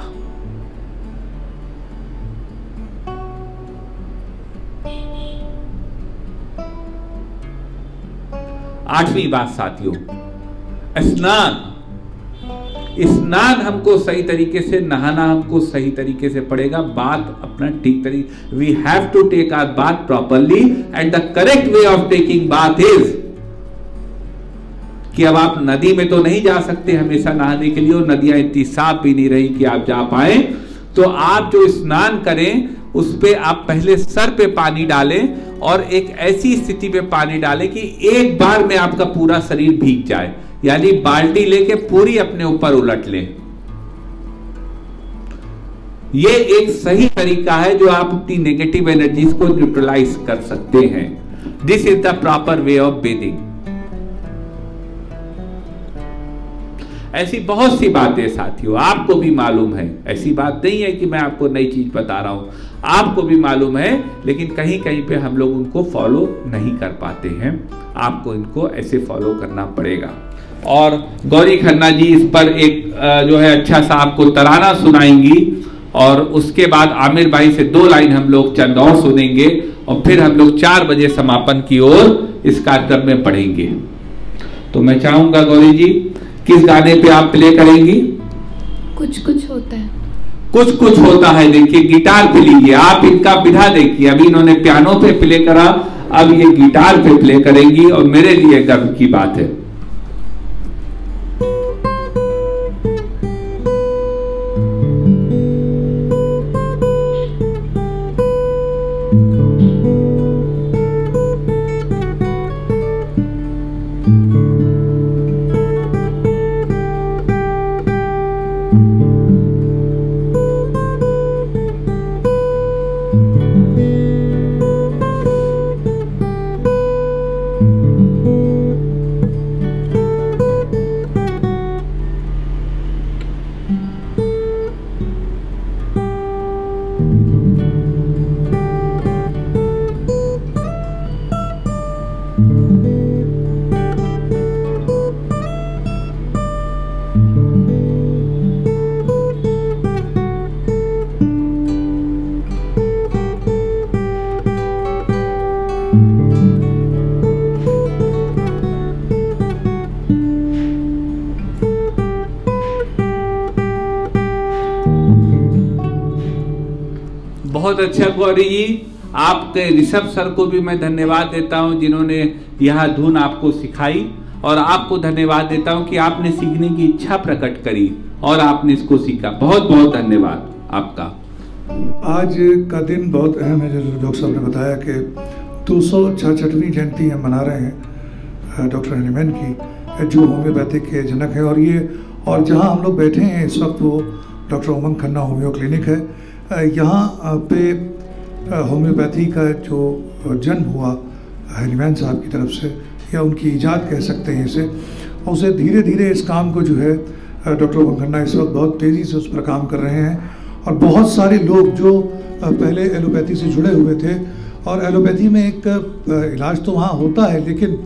आठवीं बात साथियों, स्नान। स्नान हमको सही तरीके से, नहाना हमको सही तरीके से पड़ेगा, बात अपना ठीक तरीके, we have to take our bath properly and the correct way of taking bath is कि अब आप नदी में तो नहीं जा सकते हमेशा नहाने के लिए, और नदियां इतनी साफ भी नहीं रही कि आप जा पाए, तो आप जो स्नान करें उस पे आप पहले सर पे पानी डालें और एक ऐसी स्थिति पे पानी डालें कि एक बार में आपका पूरा शरीर भीग जाए, यानी बाल्टी लेके पूरी अपने ऊपर उलट लें। ये एक सही तरीका है जो आप अपनी नेगेटिव एनर्जीज को न्यूट्रलाइज कर सकते हैं। This is the proper way of bathing. ऐसी बहुत सी बातें साथियों आपको भी मालूम है, ऐसी बात नहीं है कि मैं आपको नई चीज बता रहा हूं, आपको भी मालूम है, लेकिन कहीं कहीं पे हम लोग उनको फॉलो नहीं कर पाते हैं। आपको इनको ऐसे फॉलो करना पड़ेगा। और गौरी खन्ना जी इस पर एक जो है अच्छा सा आपको तराना सुनाएंगी, और उसके बाद आमिर भाई से 2 लाइन हम लोग चंद और सुनेंगे, और फिर हम लोग 4 बजे समापन की ओर इस कार्यक्रम में बढ़ेंगे। तो मैं चाहूंगा गौरी जी, किस गाने पे आप प्ले करेंगी? कुछ कुछ होता है। कुछ कुछ होता है। देखिए गिटार पे लीजिए, आप इनका विधा देखिए, अभी इन्होंने पियानो पे प्ले करा, अब ये गिटार पे प्ले करेंगी, और मेरे लिए गर्व की बात है। बहुत अच्छा गौरी जी, आपके ऋषभ सर को भी मैं धन्यवाद देता हूं जिन्होंने यह धुन आपको सिखाई, और आपको धन्यवाद देता हूं कि आपने सीखने की इच्छा प्रकट करी और आपने इसको सीखा। बहुत बहुत धन्यवाद आपका। आज का दिन बहुत अहम है, जैसे डॉक्टर साहब ने बताया कि 266वीं जयंती हम मना रहे हैं डॉक्टर हनीमैन की, जो होम्योपैथिक के जनक है। और जहां हम लोग बैठे हैं इस वक्त वो doctor Umang Khanna homeo clinic है। यहाँ पे होम्योपैथी का जो जन्म हुआ हनीमैन साहब की तरफ से, या उनकी ईजाद कह सकते हैं इसे, उसे धीरे धीरे इस काम को जो है डॉक्टर उमंग खन्ना इस वक्त बहुत तेज़ी से उस पर काम कर रहे हैं। और बहुत सारे लोग जो पहले एलोपैथी से जुड़े हुए थे, और एलोपैथी में एक इलाज तो वहाँ होता है, लेकिन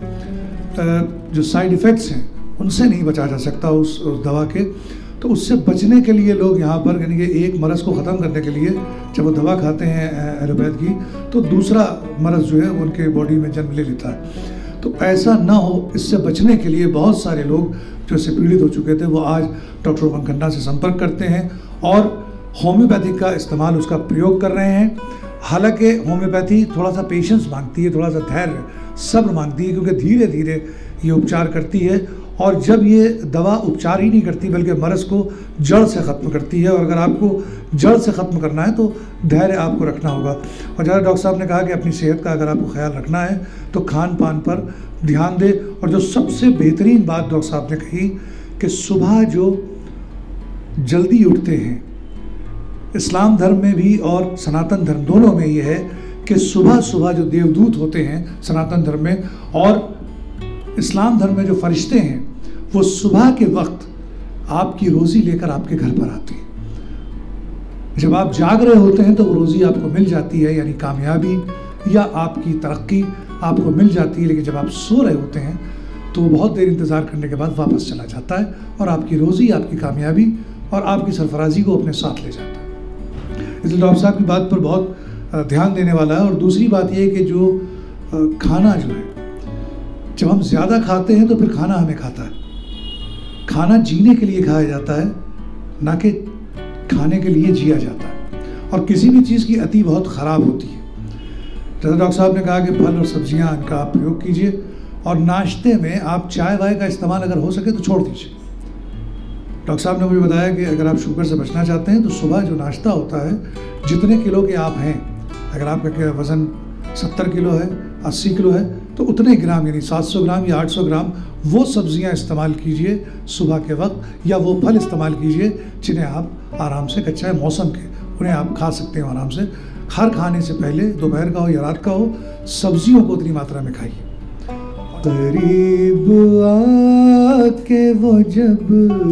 जो साइड इफ़ेक्ट्स हैं उनसे नहीं बचा जा सकता उस दवा के। तो उससे बचने के लिए लोग यहाँ पर, यानी कि एक मरज़ को ख़त्म करने के लिए जब वो दवा खाते हैं एलोपैथ की, तो दूसरा मरज़ जो है उनके बॉडी में जन्म ले लेता है। तो ऐसा ना हो, इससे बचने के लिए बहुत सारे लोग जो इससे पीड़ित हो चुके थे वो आज डॉक्टर उमंग खन्ना से संपर्क करते हैं और होम्योपैथी का इस्तेमाल, उसका प्रयोग कर रहे हैं। हालांकि होम्योपैथी थोड़ा सा पेशेंस मांगती है, थोड़ा सा धैर्य, सब्र मांगती है, क्योंकि धीरे धीरे ये उपचार करती है। और जब ये दवा उपचार ही नहीं करती बल्कि मरज़ को जड़ से ख़त्म करती है, और अगर आपको जड़ से ख़त्म करना है तो धैर्य आपको रखना होगा। और जैसा डॉक्टर साहब ने कहा कि अपनी सेहत का अगर आपको ख्याल रखना है तो खान पान पर ध्यान दें। और जो सबसे बेहतरीन बात डॉक्टर साहब ने कही कि सुबह जो जल्दी उठते हैं, इस्लाम धर्म में भी और सनातन धर्म दोनों में ये है कि सुबह सुबह जो देवदूत होते हैं सनातन धर्म में, और इस्लाम धर्म में जो फरिश्ते हैं, वो सुबह के वक्त आपकी रोज़ी लेकर आपके घर पर आते हैं। जब आप जाग रहे होते हैं तो वो रोज़ी आपको मिल जाती है, यानी कामयाबी या आपकी तरक्की आपको मिल जाती है। लेकिन जब आप सो रहे होते हैं तो बहुत देर इंतज़ार करने के बाद वापस चला जाता है, और आपकी रोज़ी, आपकी कामयाबी और आपकी सरफराजी को अपने साथ ले जाता है। इसलिए डॉक्टर साहब की बात पर बहुत ध्यान देने वाला है। और दूसरी बात यह कि जो खाना जो है, जब हम ज़्यादा खाते हैं तो फिर खाना हमें खाता है। खाना जीने के लिए खाया जाता है, ना कि खाने के लिए जिया जाता है। और किसी भी चीज़ की अति बहुत ख़राब होती है। जैसे डॉक्टर साहब ने कहा कि फल और सब्जियां इनका आप प्रयोग कीजिए, और नाश्ते में आप चाय वाय का इस्तेमाल अगर हो सके तो छोड़ दीजिए। डॉक्टर साहब ने मुझे बताया कि अगर आप शुगर से बचना चाहते हैं तो सुबह जो नाश्ता होता है, जितने किलो के आप हैं, अगर आपका वज़न 70 किलो है, 80 किलो है, तो उतने ग्राम यानी 700 ग्राम या 800 ग्राम वो सब्जियां इस्तेमाल कीजिए सुबह के वक्त, या वो फल इस्तेमाल कीजिए जिन्हें आप आराम से, कच्चा मौसम के, उन्हें आप खा सकते हो आराम से। हर खाने से पहले, दोपहर का हो या रात का हो, सब्जियों को उतनी मात्रा में खाइए। करीब आके वो जब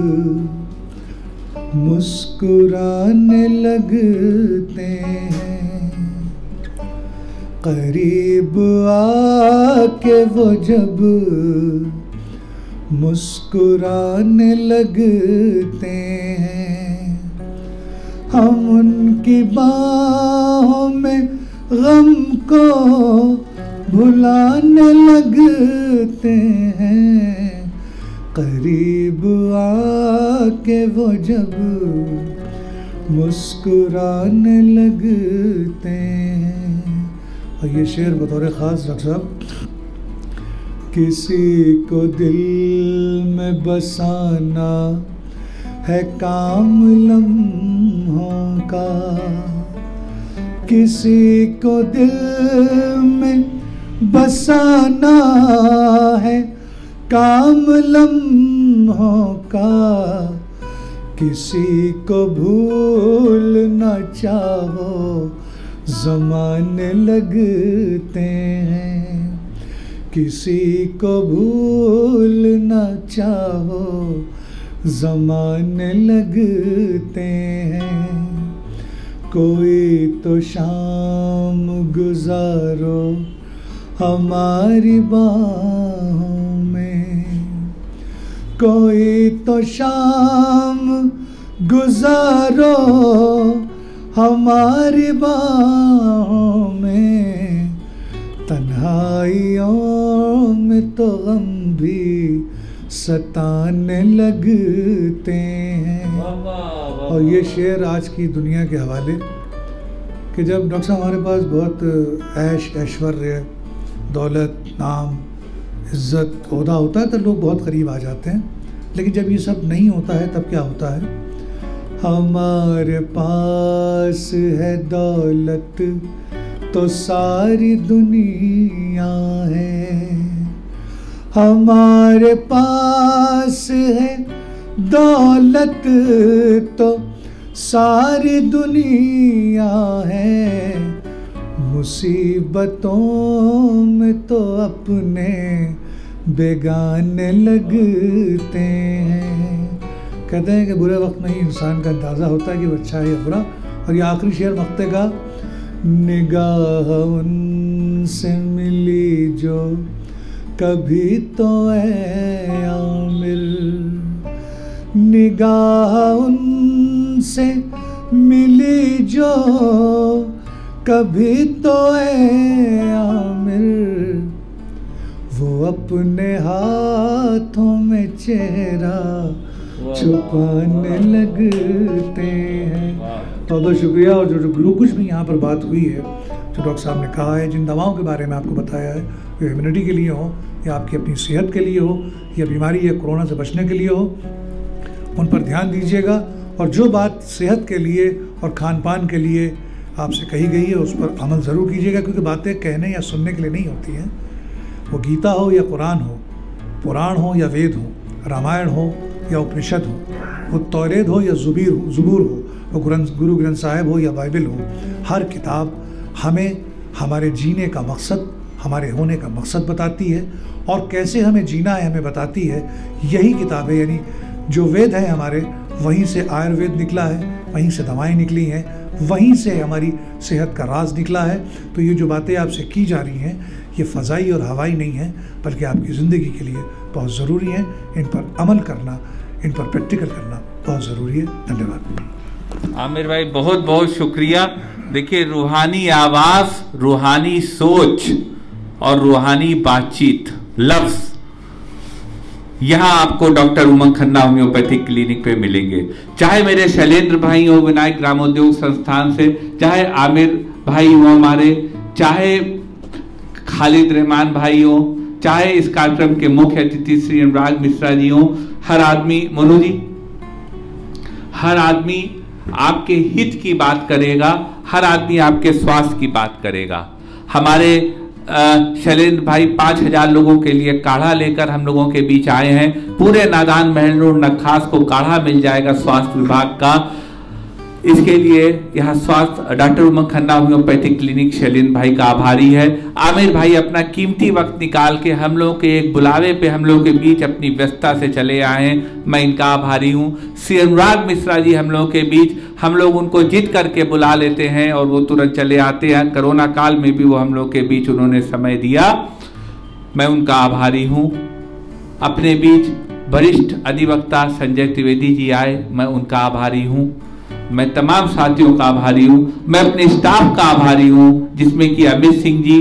मुस्कुराने लगते हैं, करीब आके वो जब मुस्कुराने लगते हैं, हम उनकी बाहों में गम को भुलाने लगते हैं, करीब आके वो जब मुस्कुराने लगते हैं। और ये शेर बतौर ख़ास डॉक्टर साहब, किसी को दिल में बसाना है काम लम्हों का, किसी को दिल में बसाना है काम लम्हों का, किसी को भूल न चाहो ज़माने लगते हैं, किसी को भूल न चाहो ज़माने लगते हैं। कोई तो शाम गुजारो हमारी बाहों में, कोई तो शाम गुजारो हमारी बाहों में, तन्हाइयों में तो गम भी सताने लगते हैं। और ये शेर आज की दुनिया के हवाले कि जब डॉक्टर साहब हमारे पास बहुत ऐश ऐश्वर्य, दौलत, नाम, इज़्ज़त, ओहदा होता है तो लोग बहुत करीब आ जाते हैं, लेकिन जब ये सब नहीं होता है तब क्या होता है? हमारे पास है दौलत तो सारी दुनिया है, हमारे पास है दौलत तो सारी दुनिया है, मुसीबतों में तो अपने बेगाने लगते हैं। कहते हैं कि बुरे वक्त में ही इंसान का अंदाज़ा होता है कि वो अच्छा है या बुरा। और ये आखिरी शेर मक्ते का, निगाह उनसे मिली जो कभी तो ऐ आमिर, निगाह उनसे मिली जो कभी तो ऐ आमिर, वो अपने हाथों में चेहरा छुपाने लगते हैं। तो बहुत शुक्रिया। और जो कुछ भी यहाँ पर बात हुई है, जो डॉक्टर साहब ने कहा है, जिन दवाओं के बारे में आपको बताया है, ये इम्यूनिटी के लिए हो या आपकी अपनी सेहत के लिए हो या बीमारी या कोरोना से बचने के लिए हो, उन पर ध्यान दीजिएगा। और जो बात सेहत के लिए और खान पान के लिए आपसे कही गई है उस पर अमल ज़रूर कीजिएगा, क्योंकि बातें कहने या सुनने के लिए नहीं होती हैं। वो गीता हो या कुरान हो, पुराण हो या वेद हो, रामायण हो या उपनिषद हो, वो तौरेत हो या ज़ुबूर हो, वो गुरु ग्रंथ साहिब हो या बाइबल हो, हर किताब हमें हमारे जीने का मकसद, हमारे होने का मकसद बताती है, और कैसे हमें जीना है हमें बताती है। यही किताबें, यानी जो वेद है हमारे, वहीं से आयुर्वेद निकला है, वहीं से दवाएं निकली हैं, वहीं से हमारी सेहत का राज निकला है। तो ये जो बातें आपसे की जा रही हैं, ये फ़ज़ाई और हवाई नहीं है, बल्कि आपकी ज़िंदगी के लिए बहुत ज़रूरी है। इन पर अमल करना, इन पर प्रैक्टिकल करना बहुत ज़रूरी है। धन्यवाद। आमिर भाई, बहुत बहुत शुक्रिया। देखिए, रूहानी आवाज़, रूहानी सोच और रूहानी बातचीत, लफ्ज़ यहाँ आपको doctor Umang Khanna homeopathic clinic पे मिलेंगे। चाहे मेरे शैलेंद्र भाई हो विनायक ग्रामोद्योग संस्थान से, चाहे आमिर भाई हो हमारे, चाहे खालिद रहमान भाई हो, चाहे इस कार्यक्रम के मुख्य अतिथि श्री अनुराग मिश्रा जी हो, हर आदमी, मोनू जी, हर आदमी आपके हित की बात करेगा, हर आदमी आपके स्वास्थ्य की बात करेगा। हमारे शैलेंद्र भाई 5000 लोगों के लिए काढ़ा लेकर हम लोगों के बीच आए हैं। पूरे नादान महल रोड नखास को काढ़ा मिल जाएगा स्वास्थ्य विभाग का। इसके लिए यहाँ स्वास्थ्य doctor Umang Khanna homeopathic clinic Shailendra भाई का आभारी है। आमिर भाई अपना कीमती वक्त निकाल के हम लोगों के एक बुलावे पे हम लोगों के बीच अपनी व्यस्तता से चले आए हैं, मैं इनका आभारी हूँ। श्री अनुराग मिश्रा जी हम लोगों के बीच, हम लोग उनको जिद करके बुला लेते हैं और वो तुरंत चले आते हैं। कोरोना काल में भी वो हम लोग के बीच उन्होंने समय दिया, मैं उनका आभारी हूँ। अपने बीच वरिष्ठ अधिवक्ता संजय त्रिवेदी जी आए, मैं उनका आभारी हूँ। मैं तमाम साथियों का आभारी हूं। मैं अपने स्टाफ का आभारी हूं, जिसमें कि अमित सिंह जी,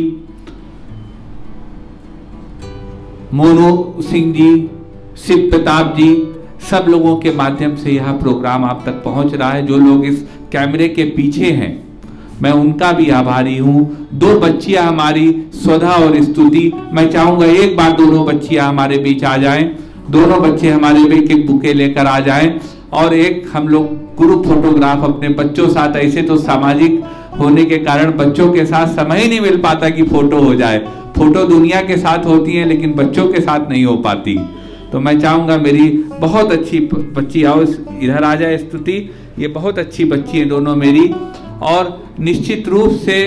मोनू सिंह जी, शिव प्रताप जी, सब लोगों के माध्यम से यह प्रोग्राम आप तक पहुंच रहा है। जो लोग इस कैमरे के पीछे हैं, मैं उनका भी आभारी हूं। 2 बच्चियां हमारी स्वधा और स्तुति, मैं चाहूंगा एक बार दोनों बच्चियां हमारे बीच आ जाएं। दोनों बच्चे हमारे बीच एक बुके लेकर आ जाएं और एक हम लोग ग्रुप फोटोग्राफ अपने बच्चों साथ। ऐसे तो सामाजिक होने के कारण बच्चों के साथ समय ही नहीं मिल पाता कि फोटो हो जाए। फोटो दुनिया के साथ होती है लेकिन बच्चों के साथ नहीं हो पाती। तो मैं चाहूंगा मेरी बहुत अच्छी बच्ची, आओ इधर आ जाए स्तुति, ये बहुत अच्छी बच्ची है दोनों मेरी। और निश्चित रूप से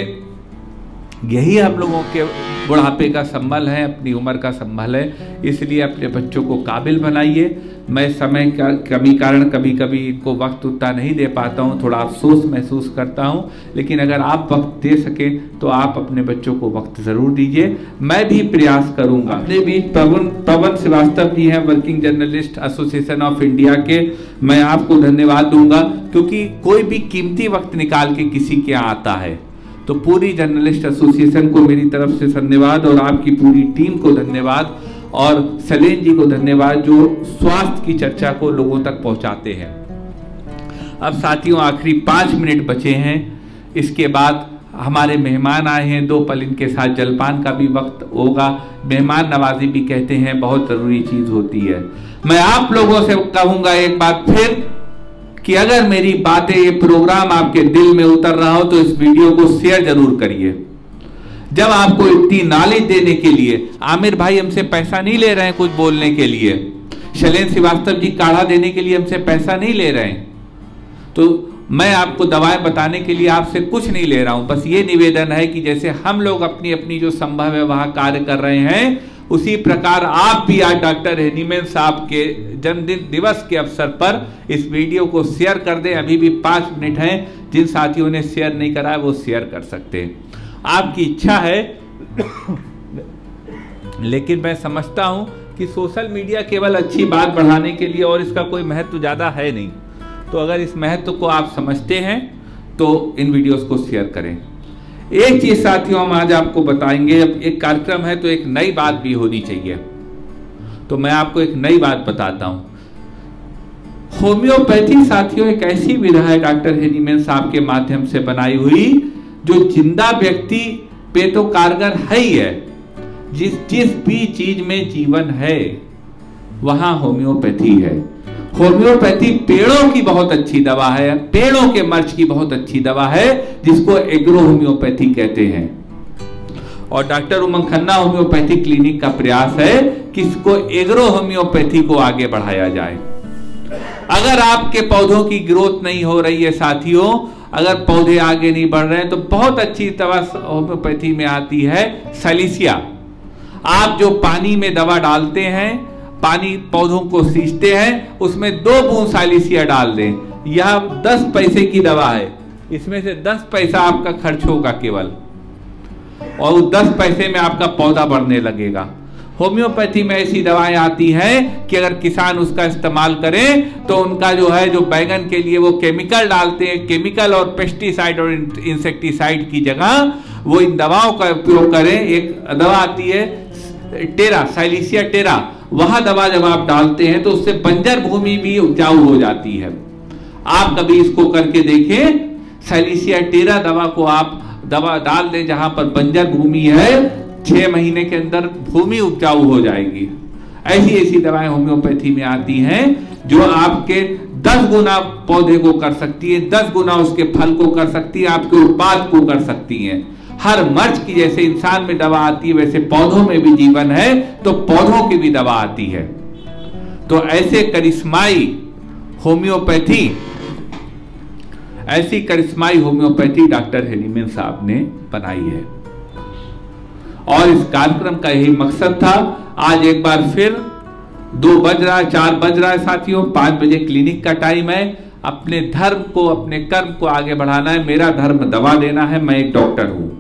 यही हम लोगों के बुढ़ापे का संबल है, अपनी उम्र का संबल है। इसलिए अपने बच्चों को काबिल बनाइए। मैं समय का कमी कारण कभी कभी इनको वक्त उतना नहीं दे पाता हूँ, थोड़ा अफसोस महसूस करता हूँ, लेकिन अगर आप वक्त दे सकें तो आप अपने बच्चों को वक्त ज़रूर दीजिए। मैं भी प्रयास करूँगा। अपने बीच पवन श्रीवास्तव जी हैं, working journalist association of India के, मैं आपको धन्यवाद दूंगा, क्योंकि कोई भी कीमती वक्त निकाल के किसी के यहाँ आता है तो पूरी जर्नलिस्ट एसोसिएशन को मेरी तरफ से धन्यवाद और आपकी पूरी टीम को धन्यवाद और सलेन जी को धन्यवाद जो स्वास्थ्य की चर्चा को लोगों तक पहुंचाते हैं। अब साथियों आखिरी 5 मिनट बचे हैं, इसके बाद हमारे मेहमान आए हैं। 2 पल इनके साथ जलपान का भी वक्त होगा। मेहमान नवाजी भी कहते हैं बहुत जरूरी चीज होती है। मैं आप लोगों से कहूंगा एक बात फिर कि अगर मेरी बातें, ये प्रोग्राम आपके दिल में उतर रहा हो तो इस वीडियो को शेयर जरूर करिए। जब आपको इतनी नॉलेज देने के लिए, आमिर भाई हमसे पैसा नहीं ले रहे हैं कुछ बोलने के लिए, शैलेंद्र श्रीवास्तव जी काढ़ा देने के लिए हमसे पैसा नहीं ले रहे हैं, तो मैं आपको दवाएं बताने के लिए आपसे कुछ नहीं ले रहा हूं। बस ये निवेदन है कि जैसे हम लोग अपनी अपनी जो संभव है वहां कार्य कर रहे हैं, उसी प्रकार आप भी आज डॉक्टर हैनीमैन साहब के जन्मदिन दिवस के अवसर पर इस वीडियो को शेयर कर दें। अभी भी 5 मिनट हैं, जिन साथियों ने शेयर नहीं करा है वो शेयर कर सकते हैं, आपकी इच्छा है। लेकिन मैं समझता हूं कि सोशल मीडिया केवल अच्छी बात बढ़ाने के लिए और इसका कोई महत्व ज्यादा है नहीं। तो अगर इस महत्व को आप समझते हैं तो इन वीडियोस को शेयर करें। एक चीज साथियों हम आज आपको बताएंगे, अब एक कार्यक्रम है तो एक नई बात भी होनी चाहिए, तो मैं आपको एक नई बात बताता हूं। होम्योपैथी साथियों एक ऐसी विधा है डॉक्टर हैनीमैन साहब के माध्यम से बनाई हुई, जो जिंदा व्यक्ति पे तो कारगर है ही है। जिस भी चीज में जीवन है वहां होम्योपैथी है। होम्योपैथी पेड़ों की बहुत अच्छी दवा है, पेड़ों के मर्च की बहुत अच्छी दवा है, जिसको एग्रो होम्योपैथी कहते हैं। और doctor Umang Khanna homeopathy clinic का प्रयास है कि इसको एग्रो होम्योपैथी को आगे बढ़ाया जाए। अगर आपके पौधों की ग्रोथ नहीं हो रही है साथियों, अगर पौधे आगे नहीं बढ़ रहे हैं, तो बहुत अच्छी दवा होम्योपैथी में आती है सैलिसिया। आप जो पानी में दवा डालते हैं, पानी पौधों को सींचते हैं, उसमें 2 बूंद सैलिसिया डाल दें। यह 10 पैसे की दवा है, इसमें से 10 पैसा आपका खर्च होगा केवल, और उस 10 पैसे में आपका पौधा बढ़ने लगेगा। होम्योपैथी में ऐसी दवाएं आती हैं कि अगर किसान उसका इस्तेमाल करें तो उनका जो है, जो बैगन के लिए वो केमिकल डालते हैं, केमिकल और पेस्टिसाइड और इंसेक्टिसाइड की जगह वो इन दवाओं का उपयोग करें। एक दवा आती है टेरा, साइलिसिया टेरा, वह दवा जब आप डालते हैं तो उससे बंजर भूमि भी उपजाऊ हो जाती है। आप कभी इसको करके देखें, साइलिसिया टेरा दवा को आप दवा डाल दें जहां पर बंजर भूमि है, 6 महीने के अंदर भूमि उपजाऊ हो जाएगी। ऐसी ऐसी दवाएं होम्योपैथी में आती हैं जो आपके 10 गुना पौधे को कर सकती है, 10 गुना उसके फल को कर सकती है, आपके उत्पाद को कर सकती है। हर मर्ज की जैसे इंसान में दवा आती है वैसे पौधों में भी जीवन है, तो पौधों की भी दवा आती है। तो ऐसे करिश्माई होम्योपैथी डॉक्टर हेनीमैन साहब ने बनाई है और इस कार्यक्रम का यही मकसद था। आज एक बार फिर 2 बज रहा है, 4 बज रहा है साथियों, 5 बजे क्लिनिक का टाइम है। अपने धर्म को, अपने कर्म को आगे बढ़ाना है। मेरा धर्म दवा देना है, मैं एक डॉक्टर हूं।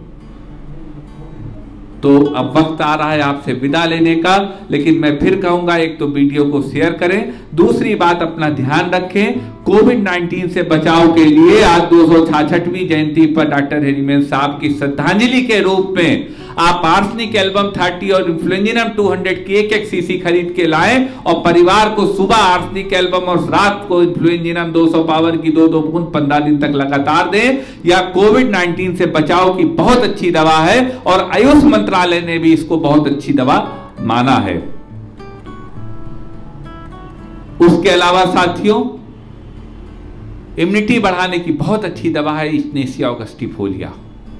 तो अब वक्त आ रहा है आपसे विदा लेने का, लेकिन मैं फिर कहूंगा, एक तो वीडियो को शेयर करें, दूसरी बात अपना ध्यान रखें। कोविड-19 से बचाव के लिए आज 266वीं जयंती पर डॉक्टर हेनीमैन साहब की श्रद्धांजलि के रूप में आप आर्सेनिक एल्बम 30 और इन्फ्लुएंजिनम 200 की 1-1 सीसी खरीद के लाएं और परिवार को सुबह आर्सेनिक एल्बम और रात को इन्फ्लुएंजिनम 200 पावर की 2-2 बूंद 15 दिन तक लगातार दें। या कोविड-19 से बचाव की बहुत अच्छी दवा है और आयुष मंत्रालय ने भी इसको बहुत अच्छी दवा माना है। उसके अलावा साथियों, इम्यूनिटी बढ़ाने की बहुत अच्छी दवा है इग्नेशिया ऑगस्टिफोलिया।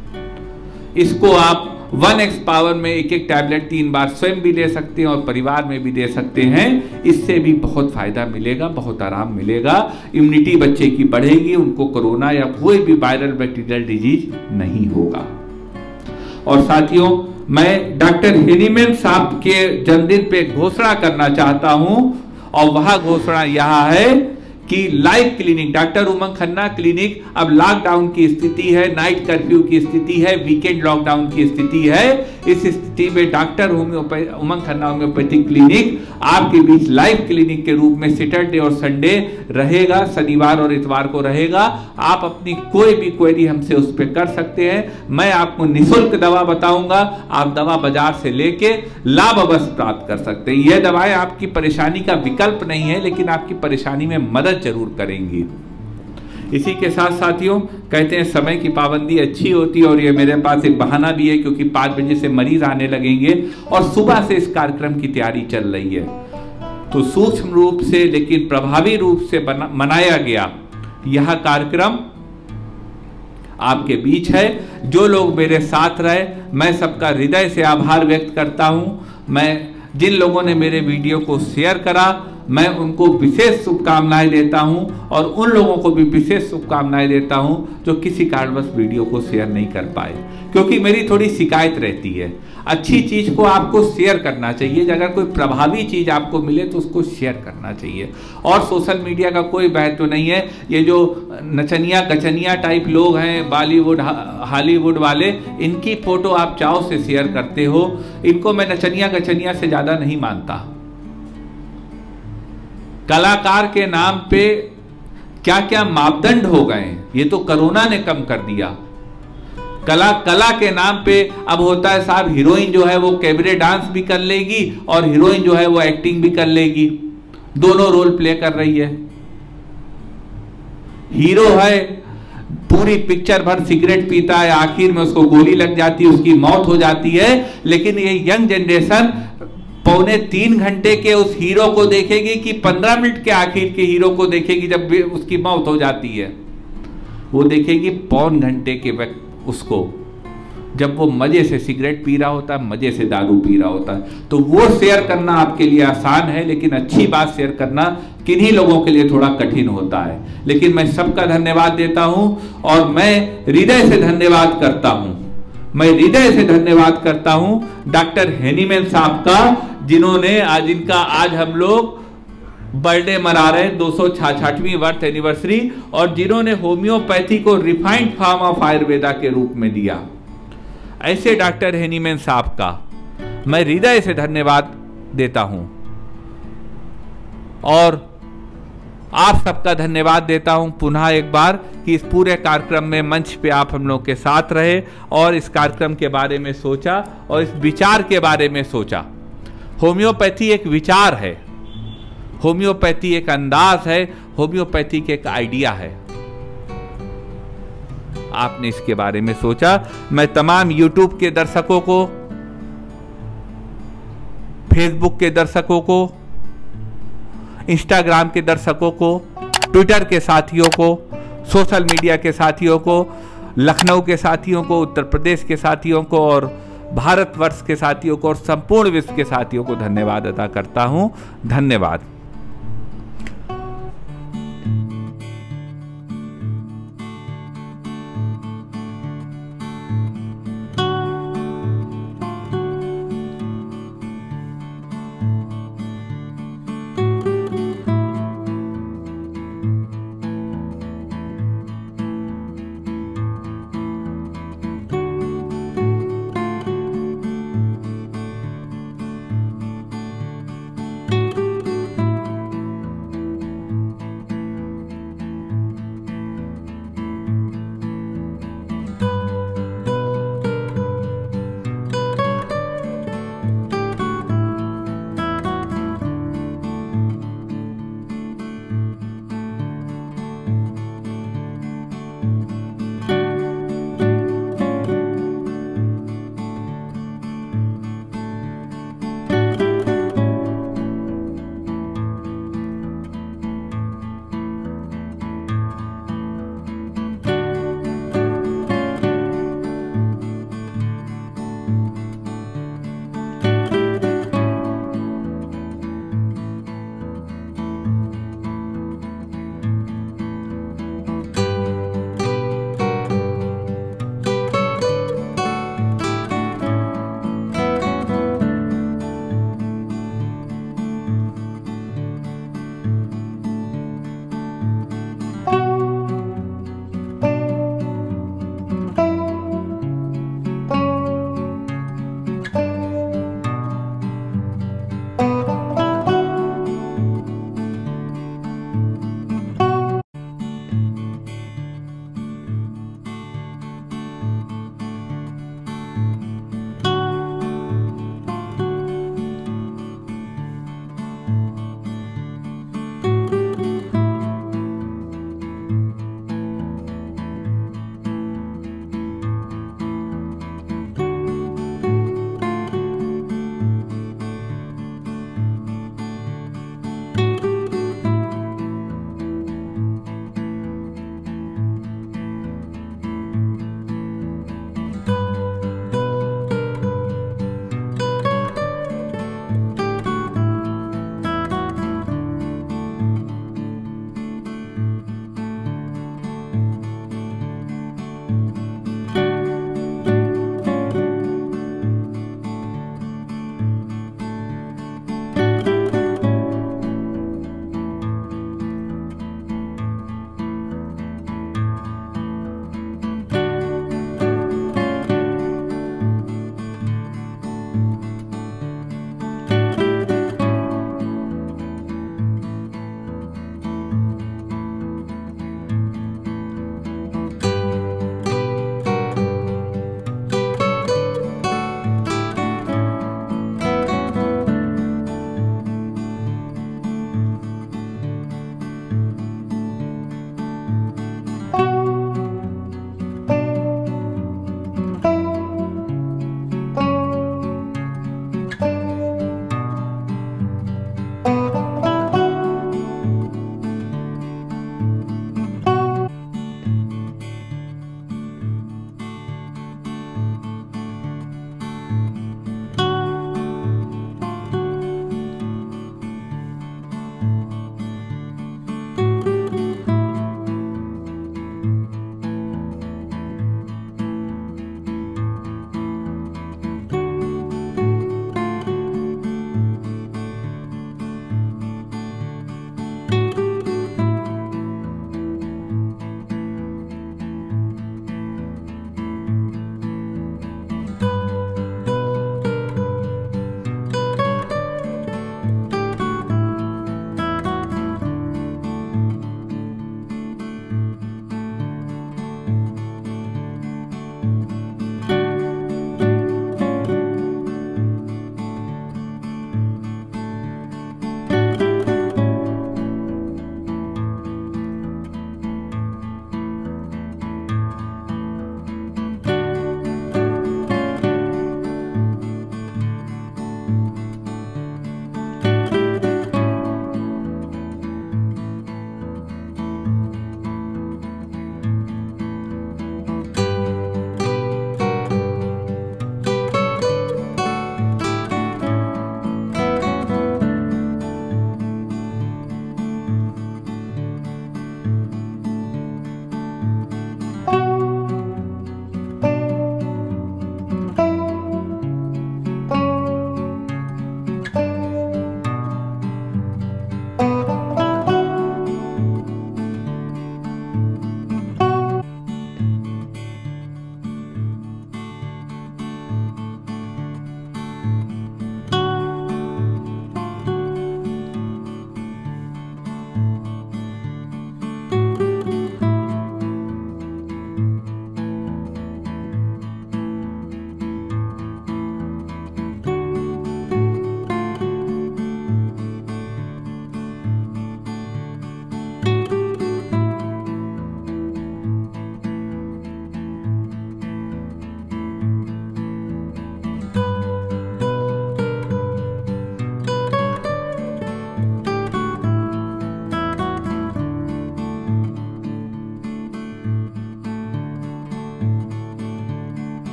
इसको आप 1x पावर में 1-1 टैबलेट 3 बार स्वयं भी ले सकते हैं और परिवार में भी दे सकते हैं। इससे भी बहुत फायदा मिलेगा, बहुत आराम मिलेगा। इम्यूनिटी बच्चे की बढ़ेगी, उनको कोरोना या कोई भी वायरल बैक्टीरियल डिजीज नहीं होगा। और साथियों, मैं डॉक्टर हेनीमैन साहब के जन्मदिन पे घोषणा करना चाहता हूं और वह घोषणा यह है कि live clinic, doctor Umang Khanna clinic, अब लॉकडाउन की स्थिति है, नाइट कर्फ्यू की स्थिति है, वीकेंड लॉकडाउन की स्थिति है। इस स्थिति में doctor Umang Khanna homeopathic clinic आपके बीच लाइव क्लिनिक के रूप में सैटरडे और संडे रहेगा, शनिवार और इतवार को रहेगा। आप अपनी कोई भी क्वेरी हमसे उस पर कर सकते हैं। मैं आपको निःशुल्क दवा बताऊंगा, आप दवा बाजार से लेके लाभ अवश्य प्राप्त कर सकते हैं। यह दवाएं आपकी परेशानी का विकल्प नहीं है, लेकिन आपकी परेशानी में मदद जरूर करेंगी। इसी के साथ साथियों, कहते हैं समय की पाबंदी अच्छी होती है और ये मेरे पास एक बहाना भी है, क्योंकि 5 बजे से मरीज आने लगेंगे और सुबह से इस कार्यक्रम की तैयारी चल रही है। तो सूक्ष्म रूप से लेकिन प्रभावी रूप से मनाया गया यह कार्यक्रम आपके बीच है। जो लोग मेरे साथ रहे, मैं सबका हृदय से आभार व्यक्त करता हूं। मैं जिन लोगों ने मेरे वीडियो को शेयर करा, मैं उनको विशेष शुभकामनाएं देता हूं और उन लोगों को भी विशेष शुभकामनाएं देता हूं जो किसी कारणवश वीडियो को शेयर नहीं कर पाए, क्योंकि मेरी थोड़ी शिकायत रहती है। अच्छी चीज को आपको शेयर करना चाहिए, अगर कोई प्रभावी चीज आपको मिले तो उसको शेयर करना चाहिए। और सोशल मीडिया का कोई महत्व नहीं है। ये जो नचनिया गचनिया टाइप लोग हैं, बॉलीवुड हॉलीवुड वाले, इनकी फोटो आप चाव से शेयर करते हो। इनको मैं नचनिया गचनिया से ज्यादा नहीं मानता। कलाकार के नाम पे क्या क्या मापदंड हो गए, ये तो कोरोना ने कम कर दिया। कला के नाम पे अब होता है साहब, हीरोइन जो है वो कैबरे डांस भी कर लेगी और हीरोइन जो है वो एक्टिंग भी कर लेगी, दोनों रोल प्ले कर रही है। हीरो है, पूरी पिक्चर भर सिगरेट पीता है, आखिर में उसको गोली लग जाती है, उसकी मौत हो जाती है। लेकिन ये यंग जनरेशन 2.25 घंटे के उस हीरो को देखेगी कि 15 मिनट के आखिर के हीरो को देखेगी जब उसकी मौत हो जाती है। वो देखेगी 1.25 घंटे के वक्त उसको, जब वो मजे से सिगरेट पी रहा होता है, मजे से दारू पी रहा होता है। तो वो शेयर करना आपके लिए आसान है, लेकिन अच्छी बात शेयर करना किन्हीं लोगों के लिए थोड़ा कठिन होता है। लेकिन मैं सबका धन्यवाद देता हूं और मैं हृदय से धन्यवाद करता हूं। मैं हृदय से धन्यवाद करता हूं डॉक्टर हेनीमैन साहब का, जिन्होंने आज हम लोग बर्थडे मना रहे हैं, 266वीं बर्थ एनिवर्सरी, और जिन्होंने होम्योपैथी को रिफाइंड फॉर्म ऑफ आयुर्वेदा के रूप में दिया। ऐसे डॉक्टर हेनीमैन साहब का मैं हृदय से धन्यवाद देता हूं और आप सबका धन्यवाद देता हूं पुनः एक बार कि इस पूरे कार्यक्रम में मंच पे आप हम लोग के साथ रहे और इस कार्यक्रम के बारे में सोचा और इस विचार के बारे में सोचा। होम्योपैथी एक विचार है, होम्योपैथी एक अंदाज है, होम्योपैथी एक आइडिया है। आपने इसके बारे में सोचा? मैं तमाम यूट्यूब के दर्शकों को, फेसबुक के दर्शकों को, इंस्टाग्राम के दर्शकों को, ट्विटर के साथियों को, सोशल मीडिया के साथियों को, लखनऊ के साथियों को, उत्तर प्रदेश के साथियों को और भारतवर्ष के साथियों को और संपूर्ण विश्व के साथियों को धन्यवाद अदा करता हूं। धन्यवाद।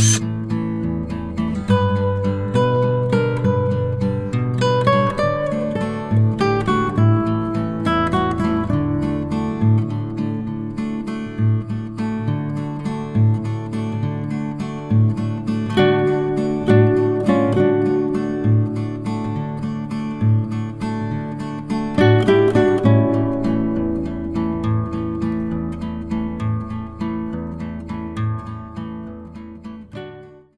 है।